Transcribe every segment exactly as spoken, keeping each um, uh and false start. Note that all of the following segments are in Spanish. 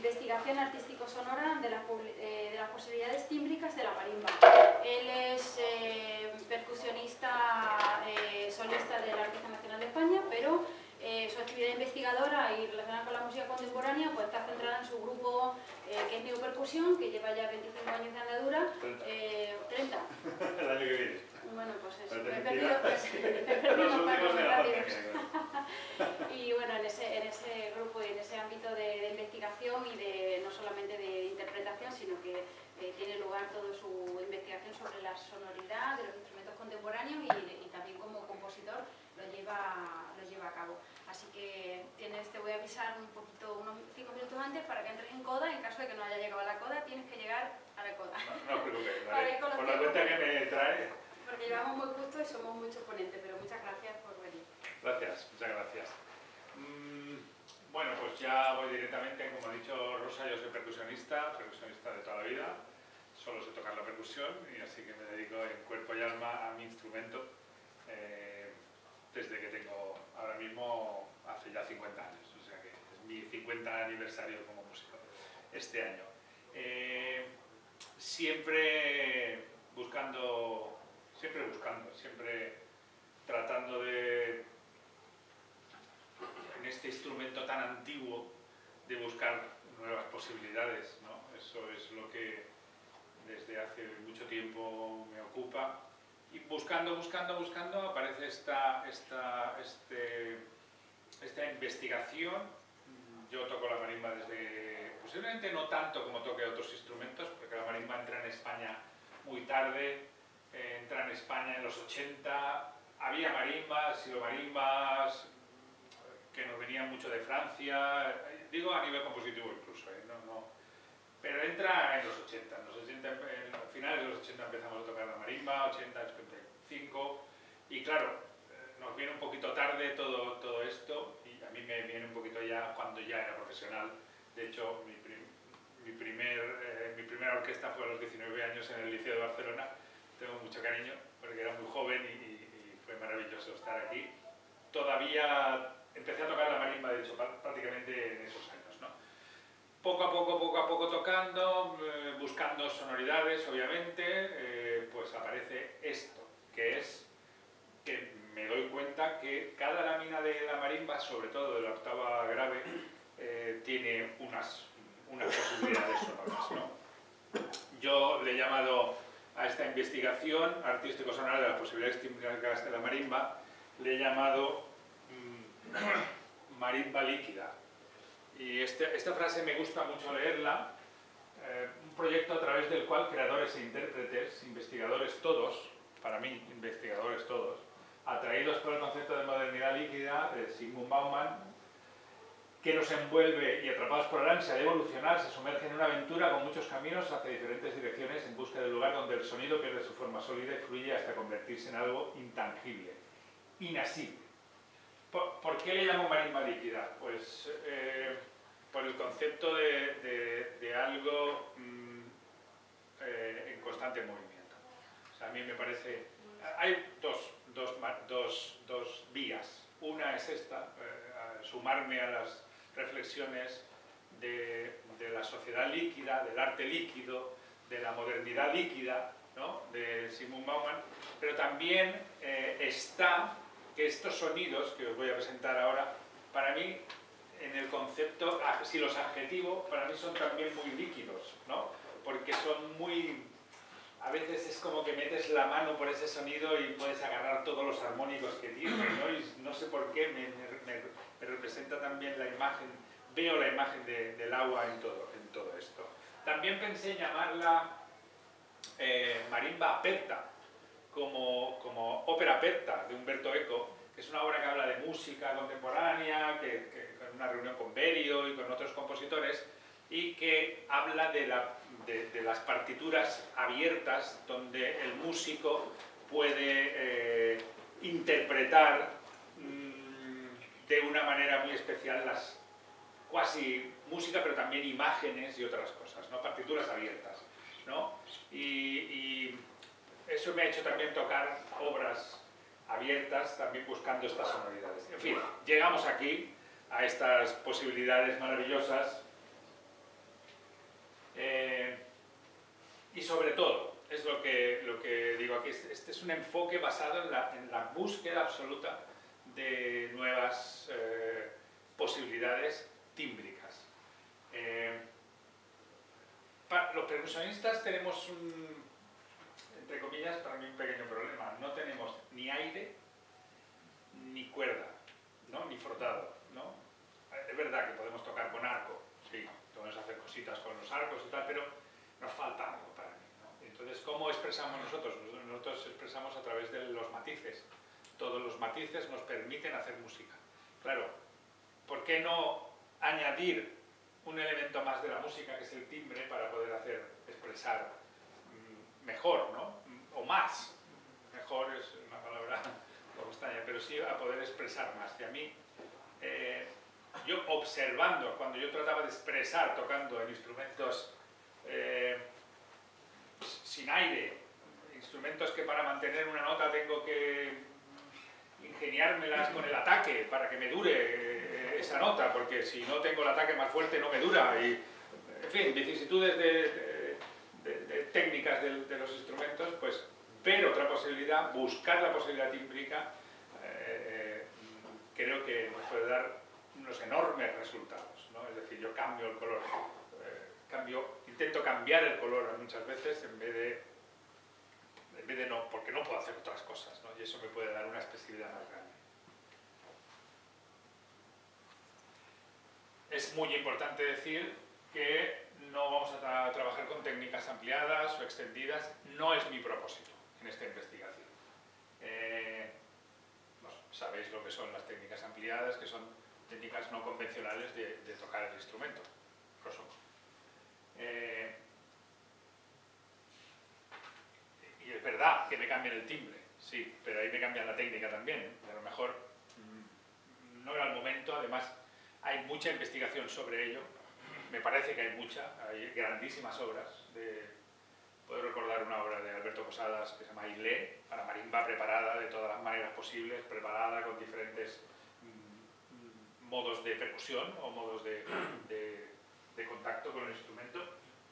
investigación artístico-sonora de, la, eh, de las posibilidades tímbricas de la marimba. Él es eh, percusionista eh, solista de la Orquesta Nacional de España, pero eh, su actividad investigadora y relacionada con la música contemporánea pues está centrada en su grupo eh, que es Neopercusión, que lleva ya veinticinco años de andadura. Eh, treinta. El año que viene. Bueno, pues eso, me he perdido, pues, me he perdido los pasos de rápidos. Y bueno, en ese, en ese grupo y en ese ámbito de, de investigación y de no solamente de interpretación, sino que eh, tiene lugar toda su investigación sobre la sonoridad de los instrumentos contemporáneos y, y también como compositor lo lleva, lo lleva a cabo. Así que tienes, te voy a avisar un poquito, unos cinco minutos antes para que entres en coda. En caso de que no haya llegado a la coda, tienes que llegar a la coda. No, no preocupes, vale. Por la cuenta que me trae. Porque llevamos muy justo y somos muchos ponentes, pero muchas gracias por venir. Gracias, muchas gracias. Mm, bueno, pues ya voy directamente, como ha dicho Rosa, yo soy percusionista, percusionista de toda la vida, solo sé tocar la percusión y así que me dedico en cuerpo y alma a mi instrumento eh, desde que tengo ahora mismo, hace ya cincuenta años, o sea que es mi cincuenta aniversario como músico este año. Eh, siempre buscando... Siempre buscando, siempre tratando de, en este instrumento tan antiguo, de buscar nuevas posibilidades, ¿no? Eso es lo que desde hace mucho tiempo me ocupa. Y buscando, buscando, buscando, aparece esta, esta, este, esta investigación. Yo toco la marimba desde, posiblemente no tanto como toque otros instrumentos, porque la marimba entra en España muy tarde. Eh, entra en España en los ochenta, había marimbas, silomarimbas que nos venían mucho de Francia, digo a nivel compositivo incluso, ¿eh? no, no. Pero entra en los ochenta, en los ochenta, en, a finales de los ochenta empezamos a tocar la marimba, ochenta, ochenta y cinco, y claro, eh, nos viene un poquito tarde todo, todo esto, y a mí me viene un poquito ya cuando ya era profesional. De hecho, mi, prim, mi, primer, eh, mi primera orquesta fue a los diecinueve años en el Liceo de Barcelona. Tengo mucho cariño porque era muy joven y, y, y fue maravilloso estar aquí. Todavía empecé a tocar la marimba, de hecho, prácticamente en esos años, ¿no? Poco a poco, poco a poco tocando, eh, buscando sonoridades, obviamente, eh, pues aparece esto, que es que me doy cuenta que cada lámina de la marimba, sobre todo de la octava grave, eh, tiene unas, unas posibilidades sonoras, ¿no? Yo le he llamado a esta investigación artístico-sonora de las posibilidades tímbricas de la marimba, le he llamado mmm, marimba líquida. Y este, esta frase me gusta mucho leerla, eh, un proyecto a través del cual creadores e intérpretes, investigadores todos, para mí investigadores todos, atraídos por el concepto de modernidad líquida de Zygmunt Bauman, que nos envuelve y atrapados por el ansia de evolucionar, se sumerge en una aventura con muchos caminos hacia diferentes direcciones en busca del lugar donde el sonido pierde su forma sólida y fluye hasta convertirse en algo intangible, inasible. ¿Por, ¿por qué le llamo marimba líquida? Pues eh, por el concepto de, de, de algo mmm, eh, en constante movimiento. O sea, a mí me parece... Hay dos, dos, dos, dos vías. Una es esta, eh, sumarme a las reflexiones de, de la sociedad líquida, del arte líquido, de la modernidad líquida, ¿no? De Zygmunt Bauman, pero también eh, está que estos sonidos que os voy a presentar ahora, para mí, en el concepto, si los adjetivo, para mí son también muy líquidos, ¿no? Porque son muy... A veces es como que metes la mano por ese sonido y puedes agarrar todos los armónicos que tiene, ¿no? Y no sé por qué me, me, me representa también la imagen, veo la imagen de, del agua en todo, en todo esto. También pensé en llamarla eh, marimba aperta, como, como ópera aperta de Umberto Eco, que es una obra que habla de música contemporánea, que, que con una reunión con Berio y con otros compositores, y que habla de, la, de, de las partituras abiertas, donde el músico puede eh, interpretar mmm, de una manera muy especial las cuasi música, pero también imágenes y otras cosas, ¿no? Partituras abiertas, ¿no? Y, y eso me ha hecho también tocar obras abiertas, también buscando estas sonoridades. En fin, llegamos aquí a estas posibilidades maravillosas sobre todo, es lo que, lo que digo aquí, este es un enfoque basado en la, en la búsqueda absoluta de nuevas eh, posibilidades tímbricas. Eh, para los percusionistas tenemos un, entre comillas, para mí un pequeño problema. No tenemos ni aire ni cuerda, ¿no? Ni frotado, ¿no? Es verdad que podemos tocar con arco, sí, podemos hacer cositas con los arcos y tal, pero nos falta algo para mí, ¿no? Entonces, ¿cómo expresamos nosotros? Nosotros expresamos a través de los matices. Todos los matices nos permiten hacer música. Claro, ¿por qué no añadir un elemento más de la música, que es el timbre, para poder hacer, expresar mmm, mejor, ¿no? O más. Mejor es una palabra poco extraña, pero sí a poder expresar más. Y a mí, eh, yo observando, cuando yo trataba de expresar tocando en instrumentos eh, sin aire, instrumentos que para mantener una nota tengo que ingeniármelas con el ataque para que me dure esa nota, porque si no tengo el ataque más fuerte no me dura, y en fin, vicisitudes de, de, de, de técnicas de, de los instrumentos, pues ver otra posibilidad, buscar la posibilidad tímbrica, eh, creo que nos puede dar unos enormes resultados, ¿no? Es decir, yo cambio el color, eh, cambio, intento cambiar el color muchas veces en vez de en vez de no, porque no puedo hacer otras cosas, ¿no? Y eso me puede dar una expresividad más grande. Es muy importante decir que no vamos a tra trabajar con técnicas ampliadas o extendidas, no es mi propósito en esta investigación. Eh, no, sabéis lo que son las técnicas ampliadas, que son técnicas no convencionales de, de tocar el instrumento, grosso modo. Eh, y es verdad que me cambian el timbre, sí, pero ahí me cambian la técnica también. A lo mejor mmm, no era el momento, además hay mucha investigación sobre ello, me parece que hay mucha, hay grandísimas obras. De, puedo recordar una obra de Alberto Posadas que se llama Ailé, para marimba preparada de todas las maneras posibles, preparada con diferentes mmm, modos de percusión o modos de, de, de contacto con el instrumento.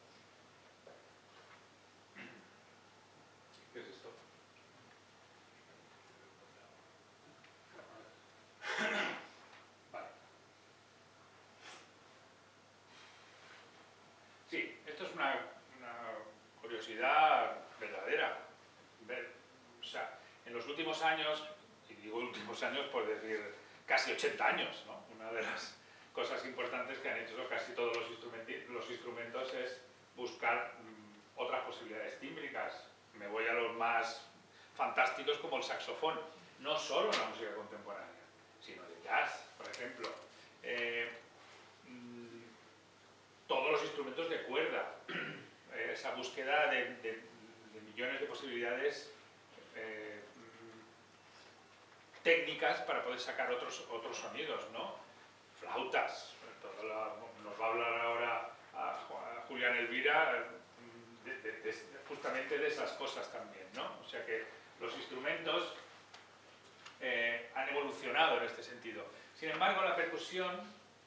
¿Qué es esto? Vale. Sí, esto es una, una curiosidad verdadera. Ver, o sea, en los últimos años, y digo últimos años por decir casi ochenta años, ¿no? Una de las cosas importantes que han hecho casi todos los, los instrumentos es buscar mmm, otras posibilidades tímbricas. Me voy a los más fantásticos como el saxofón, no solo en la música contemporánea, sino de jazz, por ejemplo. Eh, mmm, todos los instrumentos de cuerda, eh, esa búsqueda de, de, de millones de posibilidades eh, mmm, técnicas para poder sacar otros, otros sonidos, ¿no? Flautas, todo la, nos va a hablar ahora a, a Julián Elvira, De, de, de, justamente de esas cosas también, ¿no? O sea que los instrumentos eh, han evolucionado en este sentido. Sin embargo, la percusión,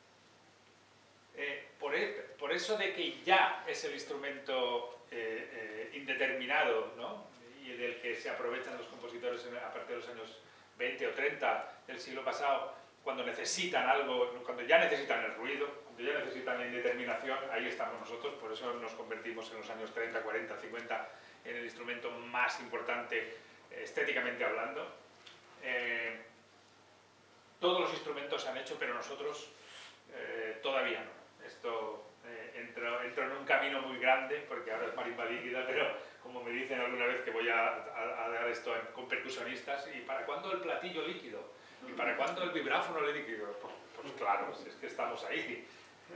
eh, por, e, por eso de que ya es el instrumento eh, eh, indeterminado, ¿no? Y del que se aprovechan los compositores a partir de los años veinte o treinta del siglo pasado, cuando necesitan algo, cuando ya necesitan el ruido, cuando ya necesitan la indeterminación, ahí estamos nosotros. Por eso nos convertimos en los años treinta, cuarenta, cincuenta en el instrumento más importante estéticamente hablando. Eh, todos los instrumentos se han hecho, pero nosotros eh, todavía no. Esto eh, entro, entro en un camino muy grande, porque ahora es marimba líquida, pero como me dicen alguna vez que voy a, a, a dar esto con percusionistas, ¿y para cuándo el platillo líquido? ¿Y para cuándo el vibráfono líquido? Pues, pues claro, es que estamos ahí.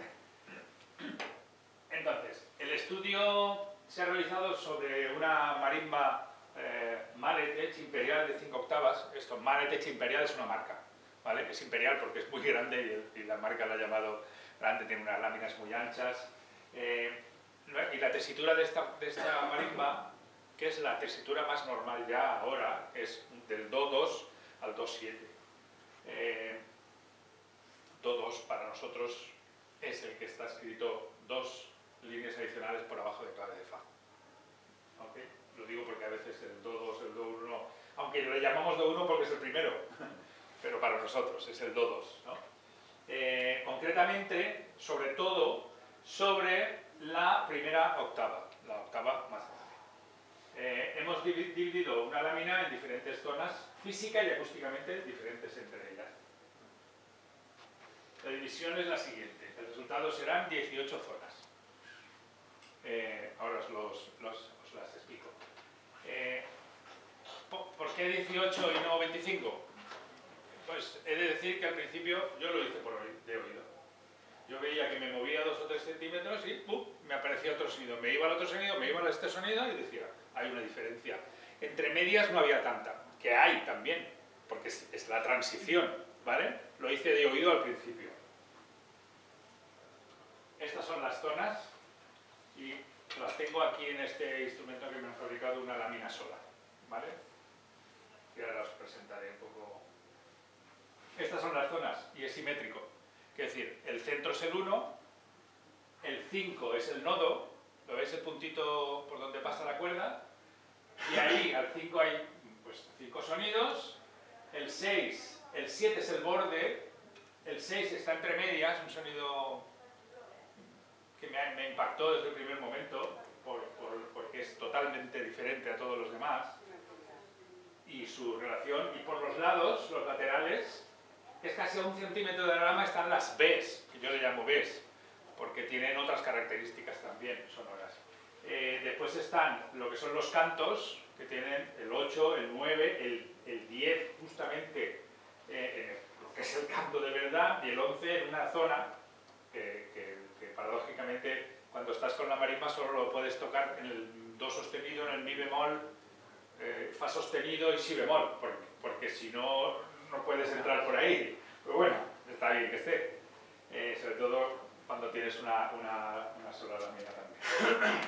Entonces, el estudio se ha realizado sobre una marimba eh, Maletech imperial de cinco octavas. Esto, Maletech imperial es una marca, ¿vale? Es imperial porque es muy grande y, el, y la marca la ha llamado grande, tiene unas láminas muy anchas. Eh, y la tesitura de esta, de esta marimba, que es la tesitura más normal ya ahora, es del do dos al do siete. Eh, do dos para nosotros es el que está escrito dos líneas adicionales por abajo de clave de fa. aunque le llamamos do uno porque es el primero, pero para nosotros es el do dos, ¿no? Eh, concretamente, sobre todo, sobre la primera octava, la octava más grave. Eh, hemos dividido una lámina en diferentes zonas, física y acústicamente diferentes entre ellas. La división es la siguiente, el resultado serán dieciocho zonas. Eh, ahora os, los, los, os las explico. Eh, ¿Por qué dieciocho y no veinticinco? Pues he de decir que al principio yo lo hice por de oído. Yo veía que me movía dos o tres centímetros y ¡pum!, me aparecía otro sonido. Me iba al otro sonido, me iba a este sonido y decía, hay una diferencia. Entre medias no había tanta, que hay también, porque es, es la transición, ¿vale? Lo hice de oído al principio. Estas son las zonas y las tengo aquí en este instrumento que me han fabricado, una lámina sola, ¿vale? Y ahora os presentaré un poco. Estas son las zonas y es simétrico. Es decir, el centro es el uno, el cinco es el nodo, ¿lo veis el puntito por donde pasa la cuerda? Y ahí al cinco hay pues cinco sonidos, el seis, el siete es el borde, el seis está entre medias, un sonido que me, me impactó desde el primer momento, por, por, porque es totalmente diferente a todos los demás, y su relación, y por los lados, los laterales, es casi a un centímetro de la rama, están las Bs, que yo le llamo Bs, porque tienen otras características también sonoras. Eh, después están lo que son los cantos, que tienen el ocho, el nueve, el, el diez, justamente, eh, lo que es el canto de verdad, y el once en una zona que, que, que paradójicamente, cuando estás con la marimba solo lo puedes tocar en el do sostenido, en el mi bemol, eh, fa sostenido y si bemol, porque, porque si no, no puedes entrar por ahí. Pero bueno, está bien que esté. Eh, sobre todo cuando tienes una, una, una sola lámina también.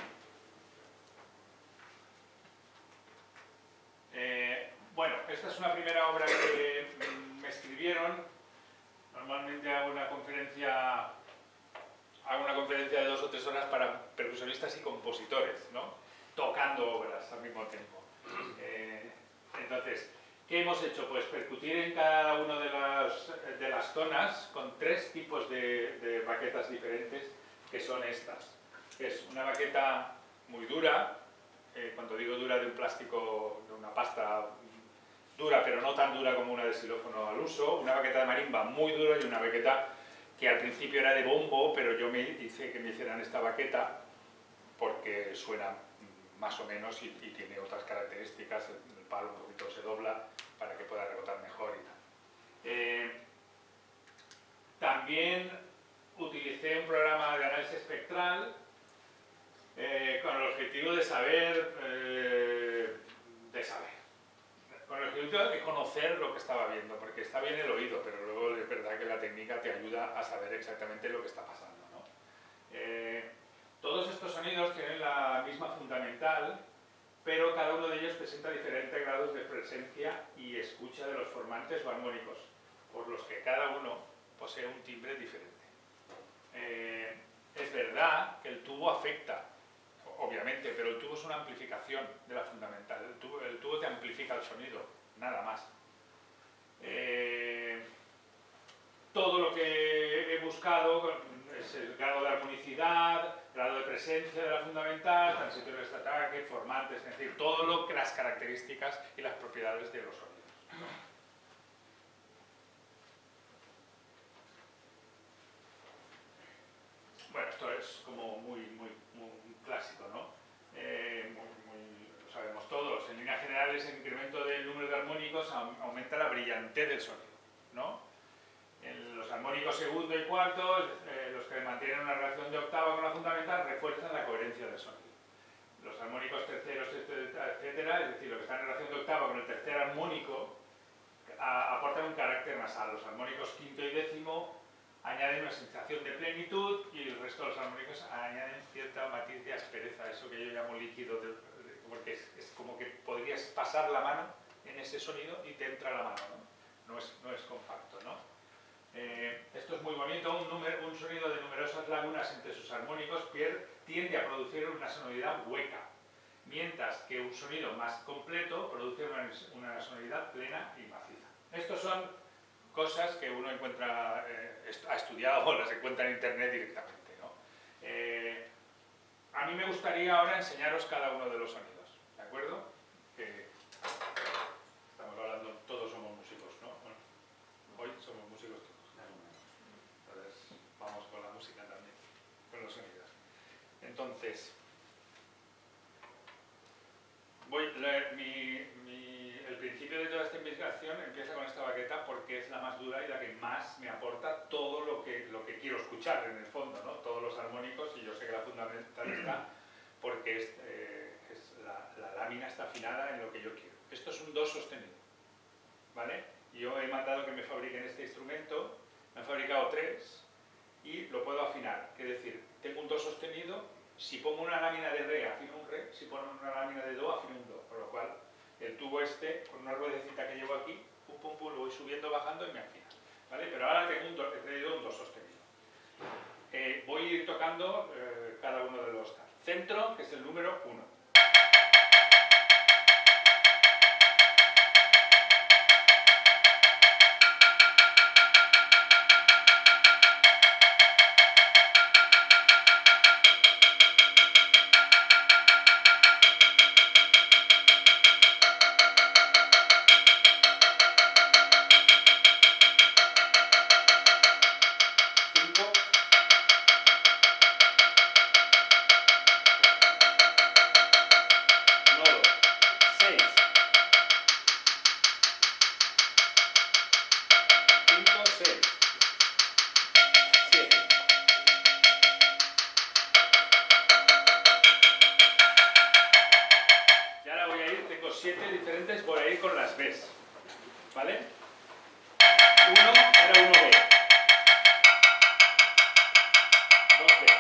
Eh, bueno, esta es una primera obra que mm, me escribieron. Normalmente hago una conferencia, hago una conferencia de dos o tres horas para percusionistas y compositores, ¿no? Tocando obras al mismo tiempo. Eh, entonces, ¿qué hemos hecho? Pues percutir en cada una de las, de las zonas con tres tipos de, de baquetas diferentes, que son estas. Es una baqueta muy dura, eh, cuando digo dura, de un plástico, de una pasta dura, pero no tan dura como una de xilófono al uso, una baqueta de marimba muy dura y una baqueta que al principio era de bombo, pero yo me hice que me hicieran esta baqueta porque suena más o menos y, y tiene otras características, el palo un poquito se dobla para que pueda rebotar mejor y tal. Eh, también utilicé un programa de análisis espectral eh, con el objetivo de saber, eh, de saber, con el objetivo de conocer lo que estaba viendo, porque está bien el oído, pero luego es verdad que la técnica te ayuda a saber exactamente lo que está pasando, ¿no? Eh, todos estos sonidos tienen la misma fundamental, pero cada uno de ellos presenta diferentes grados de presencia y escucha de los formantes o armónicos, por los que cada uno posee un timbre diferente. Eh, es verdad que el tubo afecta, obviamente, pero el tubo es una amplificación de la fundamental. El tubo, el tubo te amplifica el sonido, nada más. Eh, todo lo que he buscado es el grado de armonicidad, grado de presencia de la fundamental, transitorios de ataque, formantes, es decir, todo lo que las características y las propiedades de los sonidos. Bueno, esto es como muy, muy, muy clásico, ¿no? Eh, muy, muy, lo sabemos todos. En líneas generales, el incremento del número de armónicos aumenta la brillantez del sonido, ¿no? En los armónicos segundo y cuarto, eh, los que mantienen una relación de octava con la fundamental, refuerzan la coherencia del sonido. Los armónicos terceros, etcétera, es decir, los que están en relación de octava con el tercer armónico, a, aportan un carácter nasal. Los armónicos quinto y décimo añaden una sensación de plenitud y el resto de los armónicos añaden cierta matiz de aspereza, eso que yo llamo líquido, de, de, porque es, es como que podrías pasar la mano en ese sonido y te entra la mano, ¿no? No es, no es compacto, ¿no? Eh, esto es muy bonito, un, número, un sonido de numerosas lagunas entre sus armónicos tiende a producir una sonoridad hueca. mientras que un sonido más completo produce una, una sonoridad plena y maciza. Estos son cosas que uno encuentra, eh, ha estudiado o las encuentra en internet directamente, ¿no? Eh, a mí me gustaría ahora enseñaros cada uno de los sonidos, ¿de acuerdo? Que estamos hablando, todos somos músicos, ¿no? Bueno, hoy somos músicos todos. Entonces, vamos con la música también, con los sonidos. Entonces, voy, la, mi, mi, el principio de toda esta investigación empieza con esta baqueta porque es la más dura y la que más me aporta todo lo que, lo que quiero escuchar en el fondo, ¿no? Todos los armónicos, y yo sé que la fundamental está porque es, eh, es la, la lámina está afinada en lo que yo quiero. Esto es un do sostenido, ¿vale? Yo he mandado que me fabriquen este instrumento, me han fabricado tres y lo puedo afinar, es decir, tengo un do sostenido. Si pongo una lámina de re, afino un re, si pongo una lámina de do, afino un do, por lo cual el tubo este, con una ruedecita que llevo aquí, pum pum pum, lo voy subiendo, bajando y me afina, ¿vale? Pero ahora tengo un do, he traído un do sostenido. Eh, voy a ir tocando eh, cada uno de los tal. Centro, que es el número uno. Siete diferentes, voy a ir con las Bs, ¿vale? Uno era uno B, dos B,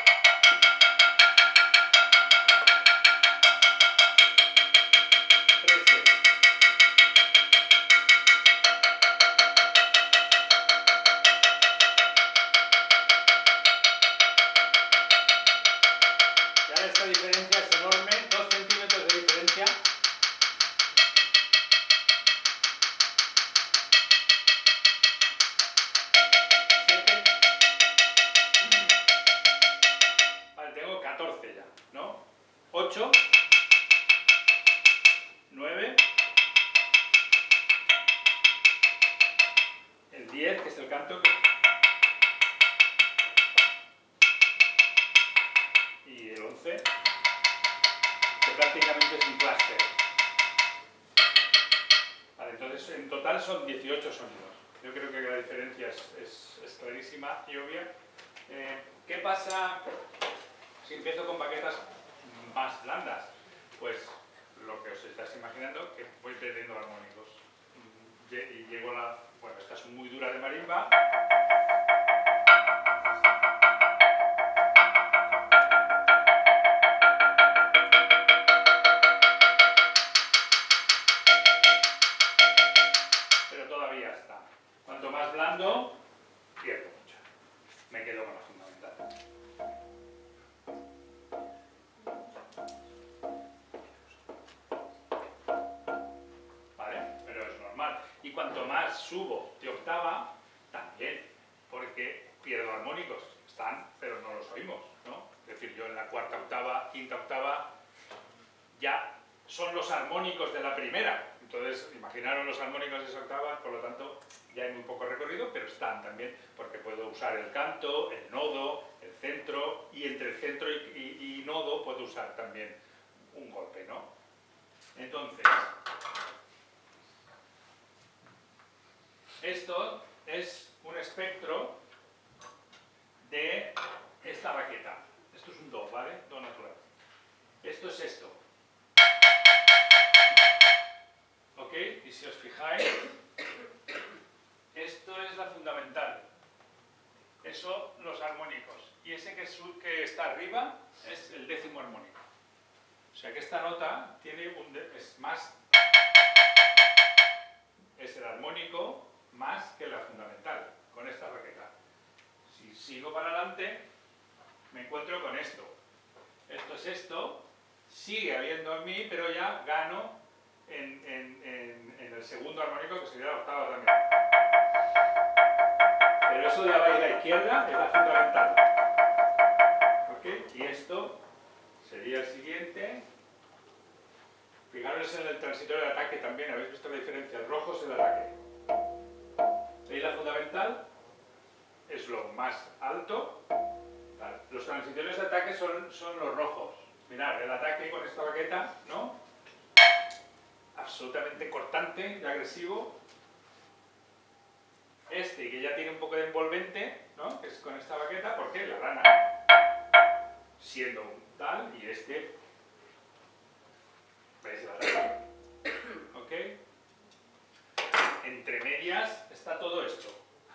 tres B, y ahora esta diferencia es enorme, dos centímetros de diferencia. ocho, nueve, el diez, que es el canto, y el once, que prácticamente es un cluster. Vale, entonces en total son dieciocho sonidos. Yo creo que la diferencia es, es, es clarísima y obvia. Eh, ¿Qué pasa si empiezo con baquetas más blandas? Pues lo que os estáis imaginando, que voy perdiendo armónicos y llego a la... bueno, esta es muy dura de marimba, pero todavía está. Cuanto más blando, pierdo mucho. Me quedo con la fundamental. Y cuanto más subo de octava, también, porque pierdo armónicos. Están, pero no los oímos, ¿no? Es decir, yo en la cuarta octava, quinta octava, ya son los armónicos de la primera. Entonces, imaginaros los armónicos de esa octava, por lo tanto, ya hay muy poco recorrido, pero están también, porque puedo usar el canto, el nodo, el centro, y entre el centro y, y, y nodo puedo usar también un golpe, ¿no? Entonces, esto es un espectro de esta baqueta. Esto es un do, ¿vale? Do natural. Esto es esto. ¿Ok? Y si os fijáis, esto es la fundamental. Eso, los armónicos. Y ese que, es, que está arriba es el décimo armónico. O sea que esta nota tiene un de, es más... es el armónico más que la fundamental, con esta baqueta. Si sigo para adelante, me encuentro con esto. Esto es esto, sigue habiendo en mi, pero ya gano en, en, en, en el segundo armónico, que sería la octava también. Pero eso de la a la izquierda es la fundamental. ¿Okay? Y esto sería el siguiente. Fijaros en el transitorio de ataque también, ¿habéis visto la diferencia? El rojo es el ataque. ¿Veis la fundamental? Es lo más alto. Vale. Los transitorios de ataque son, son los rojos. Mirad, el ataque con esta baqueta, ¿no? Absolutamente cortante y agresivo. Este, que ya tiene un poco de envolvente, ¿no? Que es con esta baqueta, porque la lana, siendo un tal, y este, ¿veis el ataque? ¿Ok? Entre medias está todo esto.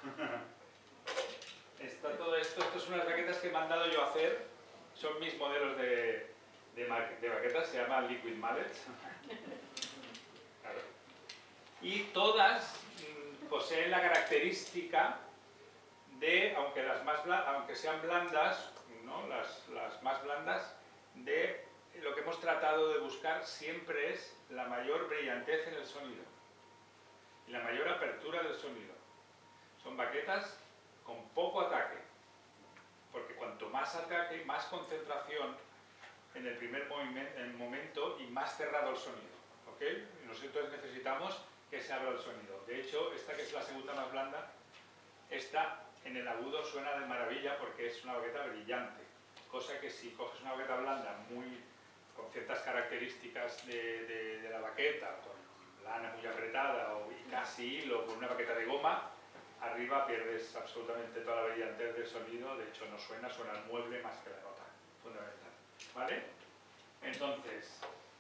Está todo esto. Estas son unas baquetas que me han dado yo a hacer. Son mis modelos de, de, de baquetas, se llaman Liquid Mallets. Claro. Y todas mmm, poseen la característica de, aunque, las más aunque sean blandas, ¿no? las, las más blandas, de lo que hemos tratado de buscar siempre es la mayor brillantez en el sonido y la mayor apertura del sonido. Son baquetas con poco ataque, porque cuanto más ataque, más concentración en el primer momento y más cerrado el sonido. ¿Okay? Nosotros necesitamos que se abra el sonido. De hecho, esta que es la segunda más blanda, esta en el agudo suena de maravilla porque es una baqueta brillante, cosa que si coges una baqueta blanda muy, con ciertas características de, de, de la baqueta, con lana muy apretada o y casi hilo, con una baqueta de goma, arriba pierdes absolutamente toda la brillantez del sonido. De hecho no suena, suena el mueble más que la nota, fundamental. ¿Vale? Entonces,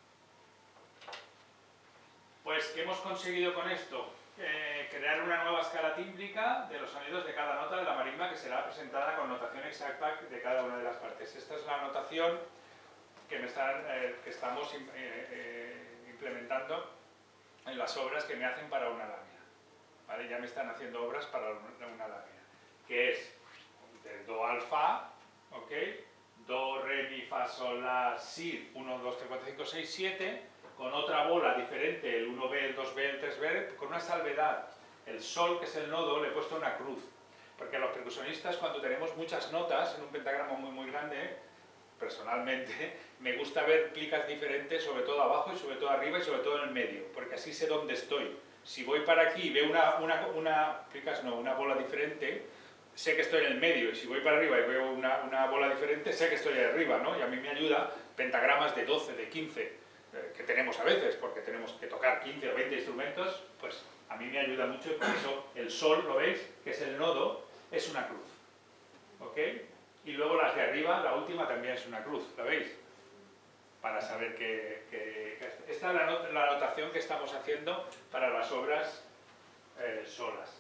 pues ¿qué hemos conseguido con esto? Eh, crear una nueva escala tímbrica de los sonidos de cada nota de la marimba, que será presentada con notación exacta de cada una de las partes. Esta es la notación que, me están, eh, que estamos eh, eh, implementando en las obras que me hacen para una lámina. ¿Vale? Ya me están haciendo obras para una lámina, que es del do al fa, ¿ok? Do, re, mi, fa, sol, la, si, uno, dos, tres, cuatro, cinco, seis, siete, con otra bola diferente, el uno be, el dos be, el tres be, con una salvedad. El sol, que es el nodo, le he puesto una cruz, porque a los percusionistas, cuando tenemos muchas notas en un pentagrama muy muy grande, personalmente, me gusta ver plicas diferentes, sobre todo abajo y sobre todo arriba y sobre todo en el medio, porque así sé dónde estoy. Si voy para aquí y veo una, una, una, plicas no, una bola diferente, sé que estoy en el medio, y si voy para arriba y veo una, una bola diferente, sé que estoy arriba, ¿no? Y a mí me ayuda pentagramas de doce, de quince, eh, que tenemos a veces, porque tenemos que tocar quince o veinte instrumentos, pues a mí me ayuda mucho, y por eso el sol, ¿lo veis? Que es el nodo, es una cruz, ¿ok? Y luego las de arriba, la última también es una cruz, ¿la veis? Para saber que, que, que esta es la, not la anotación que estamos haciendo para las obras eh, solas.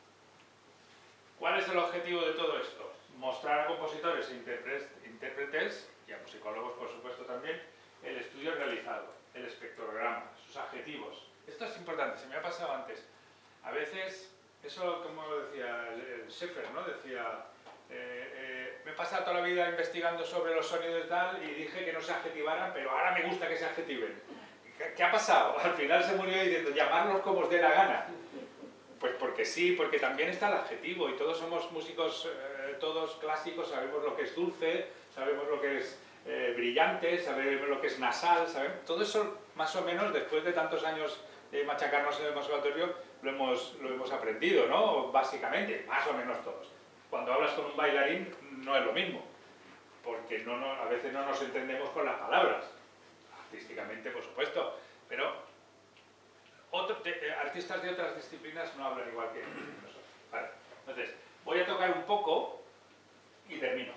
¿Cuál es el objetivo de todo esto? Mostrar a compositores e intérpretes, y a musicólogos por supuesto también, el estudio realizado, el espectrograma, sus adjetivos. Esto es importante, se me ha pasado antes. A veces, eso como decía el, el Schaeffer, ¿no? Decía... Eh, eh, me he pasado toda la vida investigando sobre los sonidos y tal, y dije que no se adjetivaran, pero ahora me gusta que se adjetiven. ¿Qué, qué ha pasado? Al final se murió diciendo, llamarlos como os dé la gana. Pues porque sí, porque también está el adjetivo, y todos somos músicos, eh, todos clásicos, sabemos lo que es dulce, sabemos lo que es eh, brillante, sabemos lo que es nasal, sabemos, todo eso más o menos, después de tantos años de machacarnos en el conservatorio, lo hemos, lo hemos aprendido, ¿no? Básicamente, más o menos todos. Cuando hablas con un bailarín no es lo mismo, porque no, no, a veces no nos entendemos con las palabras, artísticamente por supuesto, pero otro, de, artistas de otras disciplinas no hablan igual que nosotros. Vale. Entonces, voy a tocar un poco y termino.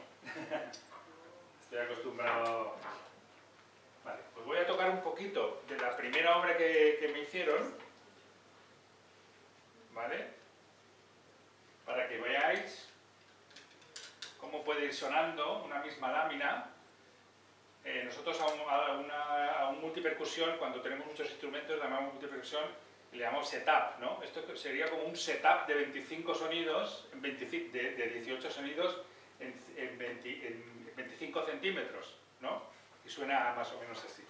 Estoy acostumbrado... Vale, pues voy a tocar un poquito de la primera obra que, que me hicieron, ¿vale? Para que veáis cómo puede ir sonando una misma lámina. Eh, nosotros a un, a, una, a un multipercusión, cuando tenemos muchos instrumentos, le llamamos multipercusión y le llamamos setup, ¿no? Esto sería como un setup de veinticinco sonidos, en veinticinco, de, de dieciocho sonidos en, en, veinte, en veinticinco centímetros, ¿no? Y suena más o menos así.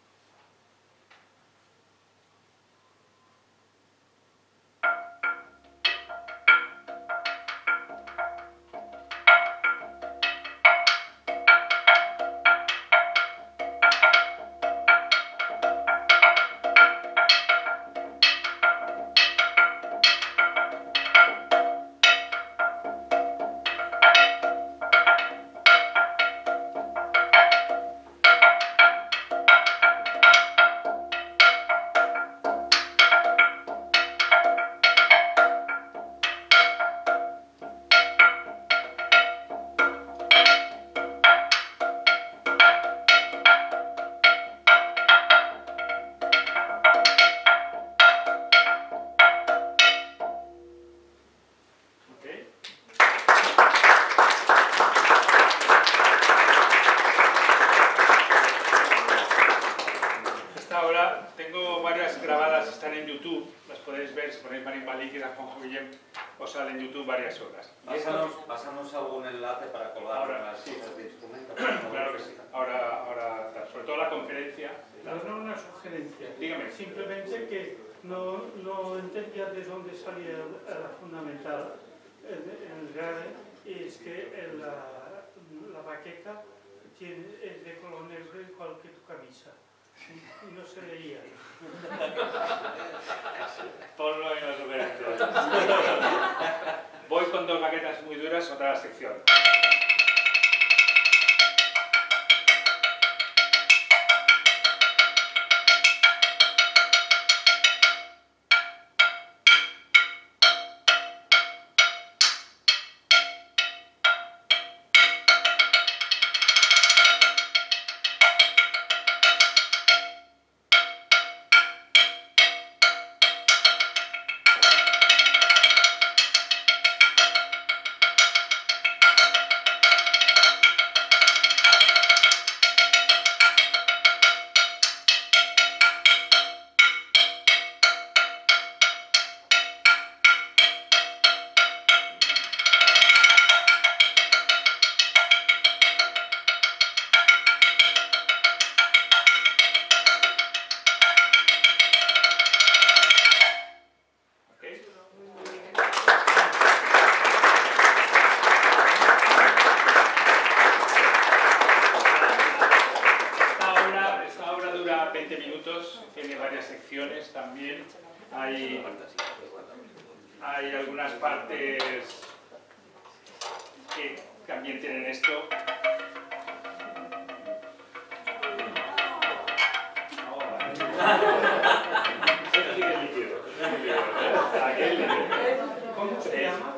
Os sale en YouTube varias horas. Pásanos, pásanos algún enlace para colgar ahora, las sí, cosas de instrumentos. Claro que sí. Ahora, ahora, sobre todo la conferencia. No, no una sugerencia. Dígame. Simplemente que no, no entendía de dónde salía la fundamental en el grave, y es que en la, la baqueta tiene, es de color negro igual que tu camisa. Y no se leía. Ponlo en la sugerencia. Voy con dos baquetas muy duras, otra sección. También hay, hay algunas partes que también tienen esto. ¿Cómo se llama?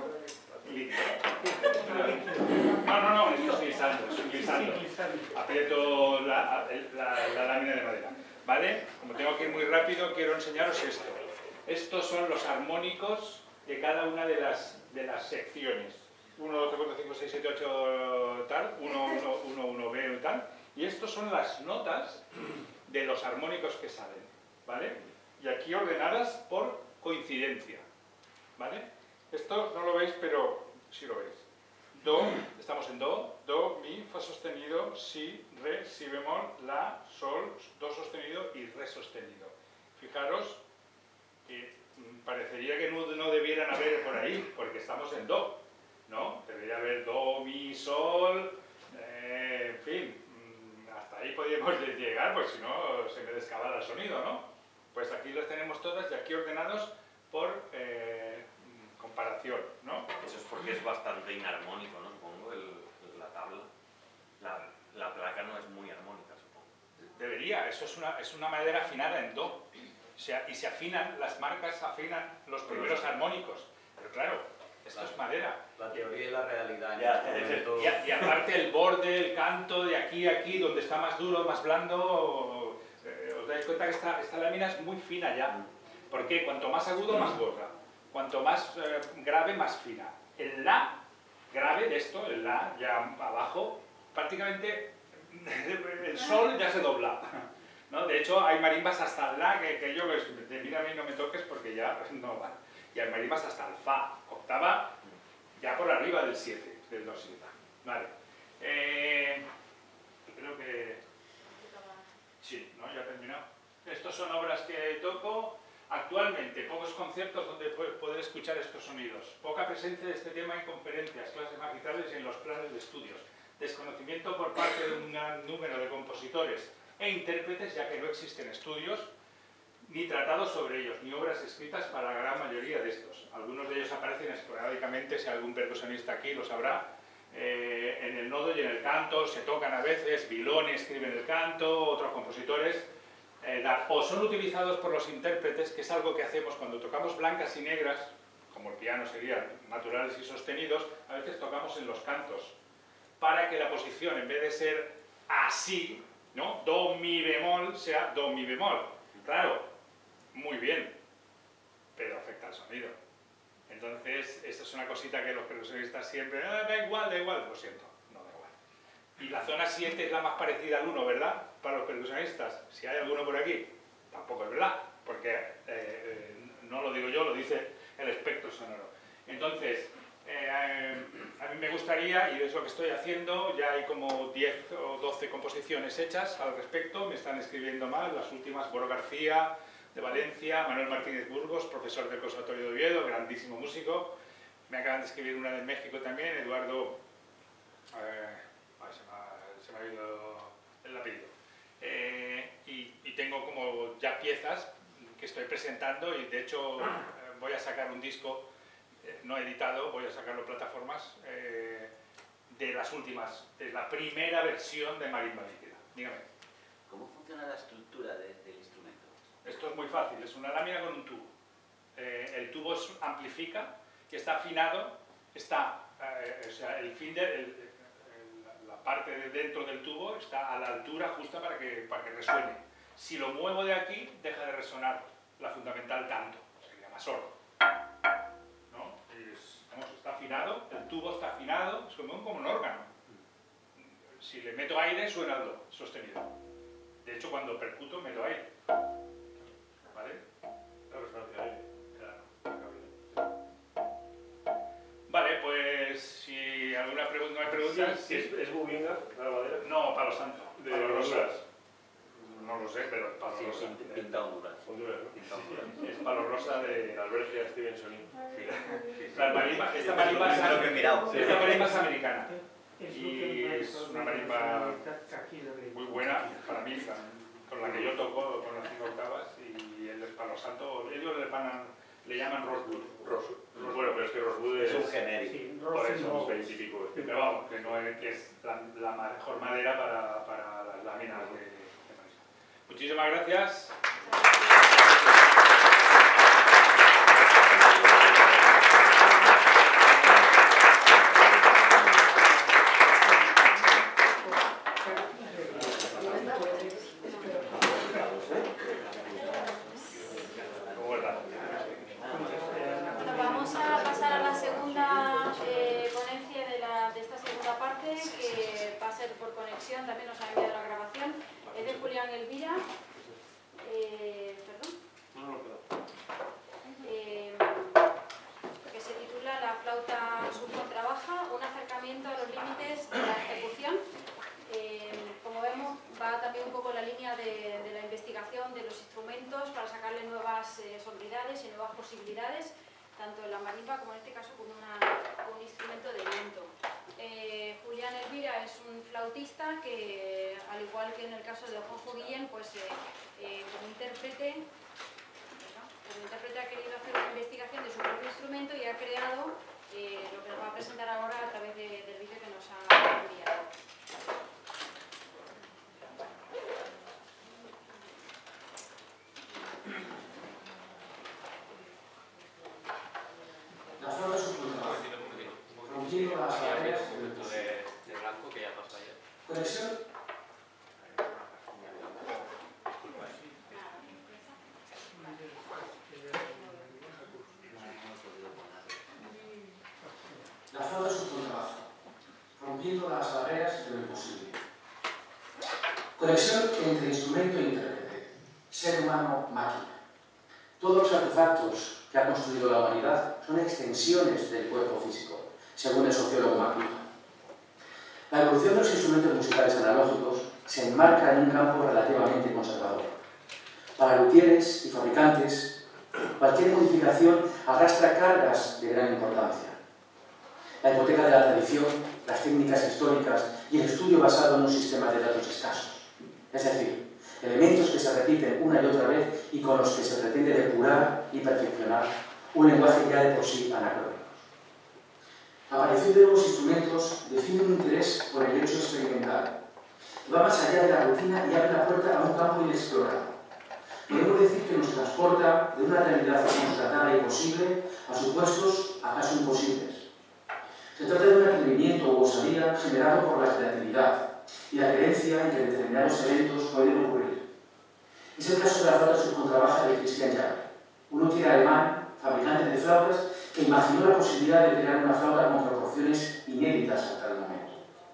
No, no, no, esto es glisando, es un glisando. Aprieto la, la, la lámina de madera. ¿Vale? Como tengo que ir muy rápido, quiero enseñaros esto. Estos son los armónicos de cada una de las, de las secciones. uno, dos, tres, cuatro, cinco, seis, siete, ocho, tal, uno, uno, uno, uno, B, tal. Y estos son las notas de los armónicos que salen. ¿Vale? Y aquí ordenadas por coincidencia. ¿Vale? Esto no lo veis, pero sí lo veis. Do, estamos en Do, Do, Mi, Fa sostenido, Si, Re, Si bemol, La, Sol, Do sostenido y Re sostenido. Fijaros que parecería que no, no debieran haber por ahí, porque estamos en Do, ¿no? Debería haber Do, Mi, Sol, eh, en fin, hasta ahí podríamos llegar, pues si no se me descabala el sonido, ¿no? Pues aquí las tenemos todas y aquí ordenados por eh, comparación, ¿no? Eso es porque es bastante inarmónico, ¿no? Supongo, el, la tabla. La, la placa no es muy armónica, supongo. Debería, eso es una, es una madera afinada en Do. O sea, y se afinan, las marcas afinan los primeros armónicos. Pero claro, esto es madera. La teoría y la realidad. Ya, y, a, y aparte el borde, el canto, de aquí a aquí, donde está más duro, más blando, eh, os dais cuenta que esta, esta lámina es muy fina ya. Porque cuanto más agudo, más gorda. Cuanto más eh, grave, más fina. El La grave de esto, el La ya abajo, prácticamente el Sol ya se dobla, ¿no? De hecho, hay marimbas hasta el La, que, que yo les mira a mí no me toques porque ya no van. Y hay marimbas hasta el Fa, octava, ya por arriba del siete, del do siete. Vale. Eh, creo que... Estos son obras que toco. Actualmente, pocos conciertos donde poder escuchar estos sonidos. Poca presencia de este tema en conferencias, clases magistrales y en los planes de estudios. Desconocimiento por parte de un gran número de compositores e intérpretes, ya que no existen estudios ni tratados sobre ellos, ni obras escritas para la gran mayoría de estos. Algunos de ellos aparecen esporádicamente, si algún percusionista aquí lo sabrá, eh, en el nodo y en el canto, se tocan a veces, Biloni escribe en el canto, otros compositores, eh, o son utilizados por los intérpretes, que es algo que hacemos cuando tocamos blancas y negras, como el piano serían naturales y sostenidos, a veces tocamos en los cantos, para que la posición, en vez de ser así, ¿no? Do, mi bemol, sea do, mi bemol. Claro, muy bien, pero afecta al sonido. Entonces, esta es una cosita que los percusionistas siempre, ah, da igual, da igual, lo siento, no da igual. Y la zona siete es la más parecida al uno, ¿verdad? Para los percusionistas, si hay alguno por aquí, tampoco es verdad, porque eh, eh, no lo digo yo, lo dice el espectro sonoro. Entonces, eh, a mí me gustaría, y es lo que estoy haciendo, ya hay como diez o doce composiciones hechas al respecto, me están escribiendo más, las últimas, Boro García, de Valencia, Manuel Martínez Burgos, profesor del Conservatorio de Oviedo, grandísimo músico, me acaban de escribir una de México también, Eduardo, eh, ay, se, me ha, se me ha ido el apellido, eh, y, y tengo como ya piezas que estoy presentando y de hecho eh, voy a sacar un disco eh, no editado, voy a sacarlo en plataformas eh, de las últimas, de la primera versión de Marimba Líquida. Dígame. ¿Cómo funciona la estructura de, del instrumento? Esto es muy fácil, es una lámina con un tubo. Eh, el tubo es, amplifica, que está afinado, está, eh, o sea, el fin de, el, el, la parte de dentro del tubo está a la altura justa para que, para que resuene. Si lo muevo de aquí, deja de resonar la fundamental tanto, se llama sordo. ¿No? Es, vamos, está afinado, el tubo está afinado, es como un, como un órgano. Si le meto aire, suena el do, sostenido. De hecho, cuando percuto, meto aire. ¿Vale? La resonancia de aire. Claro. Vale, pues si alguna pregunta, no hay preguntas. Sí, ¿Es, es bubinga la madera? No, palo santo. De Palo rosa. Honduras. No lo sé, pero es palo Sí, rosa. pin- pinta Honduras. Honduras, ¿no? Pinta Honduras. Es palo rosa de... La albergia Stevensonín. Sí, sí, sí. La marimba, esta marimba Es lo que he mirado. esta marimba es americana. Es Y lo que es una marimba aquí lo de- muy buena para mí, con la que yo toco con las cinco octavas, y el es palo santo, ellos le, panan, le llaman rosewood. Ros- Ros- bueno, pero es que Rosewood Es es... un genérico. Sí, Por roce eso, no. un veinte y pico. Pero vamos, que, no es, que es la, la mejor madera para, para las láminas de, de marisma. Muchísimas gracias. ¿Cómo está? Bueno, vamos a pasar a la segunda eh, ponencia de, la, de esta segunda parte, que va a ser por conexión, también nos ha enviado la grabación. Es de Julián Elvira. Eh, perdón. No, no, perdón. Eh, que se titula La flauta subcontrabaja, un acercamiento a los límites de la ejecución. Eh, como vemos, va también un poco en la línea de, de la investigación de los instrumentos para sacarle nuevas eh, sonoridades y nuevas posibilidades, tanto en la marimba como en este caso con, una, con un instrumento de viento. Eh, Julián Elvira es un flautista que, al igual que en el caso de Juanjo Guillén, pues eh, eh, como intérprete, ¿verdad? Como intérprete ha querido hacer una investigación de su propio instrumento y ha creado eh, lo que nos va a presentar ahora a través de, del vídeo que nos ha enviado. La flauta subcontrabaja, rompiendo las barreras del de, de blanco que ya pasó ayer. conexión. La flauta subcontrabaja, rompiendo las barreras de lo imposible. Conexión entre instrumento e intérprete, ser humano-máquina. Todos los artefactos que ha construido la humanidad son extensiones del cuerpo físico, según el sociólogo McLuhan. La evolución de los instrumentos musicales analógicos se enmarca en un campo relativamente conservador. Para luthieres y fabricantes, cualquier modificación arrastra cargas de gran importancia. La hipoteca de la tradición, las técnicas históricas y el estudio basado en un sistema de datos escasos. Es decir, elementos que se repiten una y otra vez y con los que se pretende depurar y perfeccionar un lenguaje ya de por sí anacrónico. La aparición de nuevos instrumentos define un interés por el hecho experimental, que va más allá de la rutina y abre la puerta a un campo inexplorado. Podemos decir que nos transporta de una realidad constatada y posible a supuestos acaso imposibles. Se trata de un atrevimiento o osadía generado por la creatividad y la creencia en que determinados eventos pueden ocurrir. Es el caso de la flauta subcontrabaja de Christian Jarre, un luthier alemán, fabricante de flautas, que imaginó la posibilidad de crear una flauta con proporciones inéditas hasta el momento.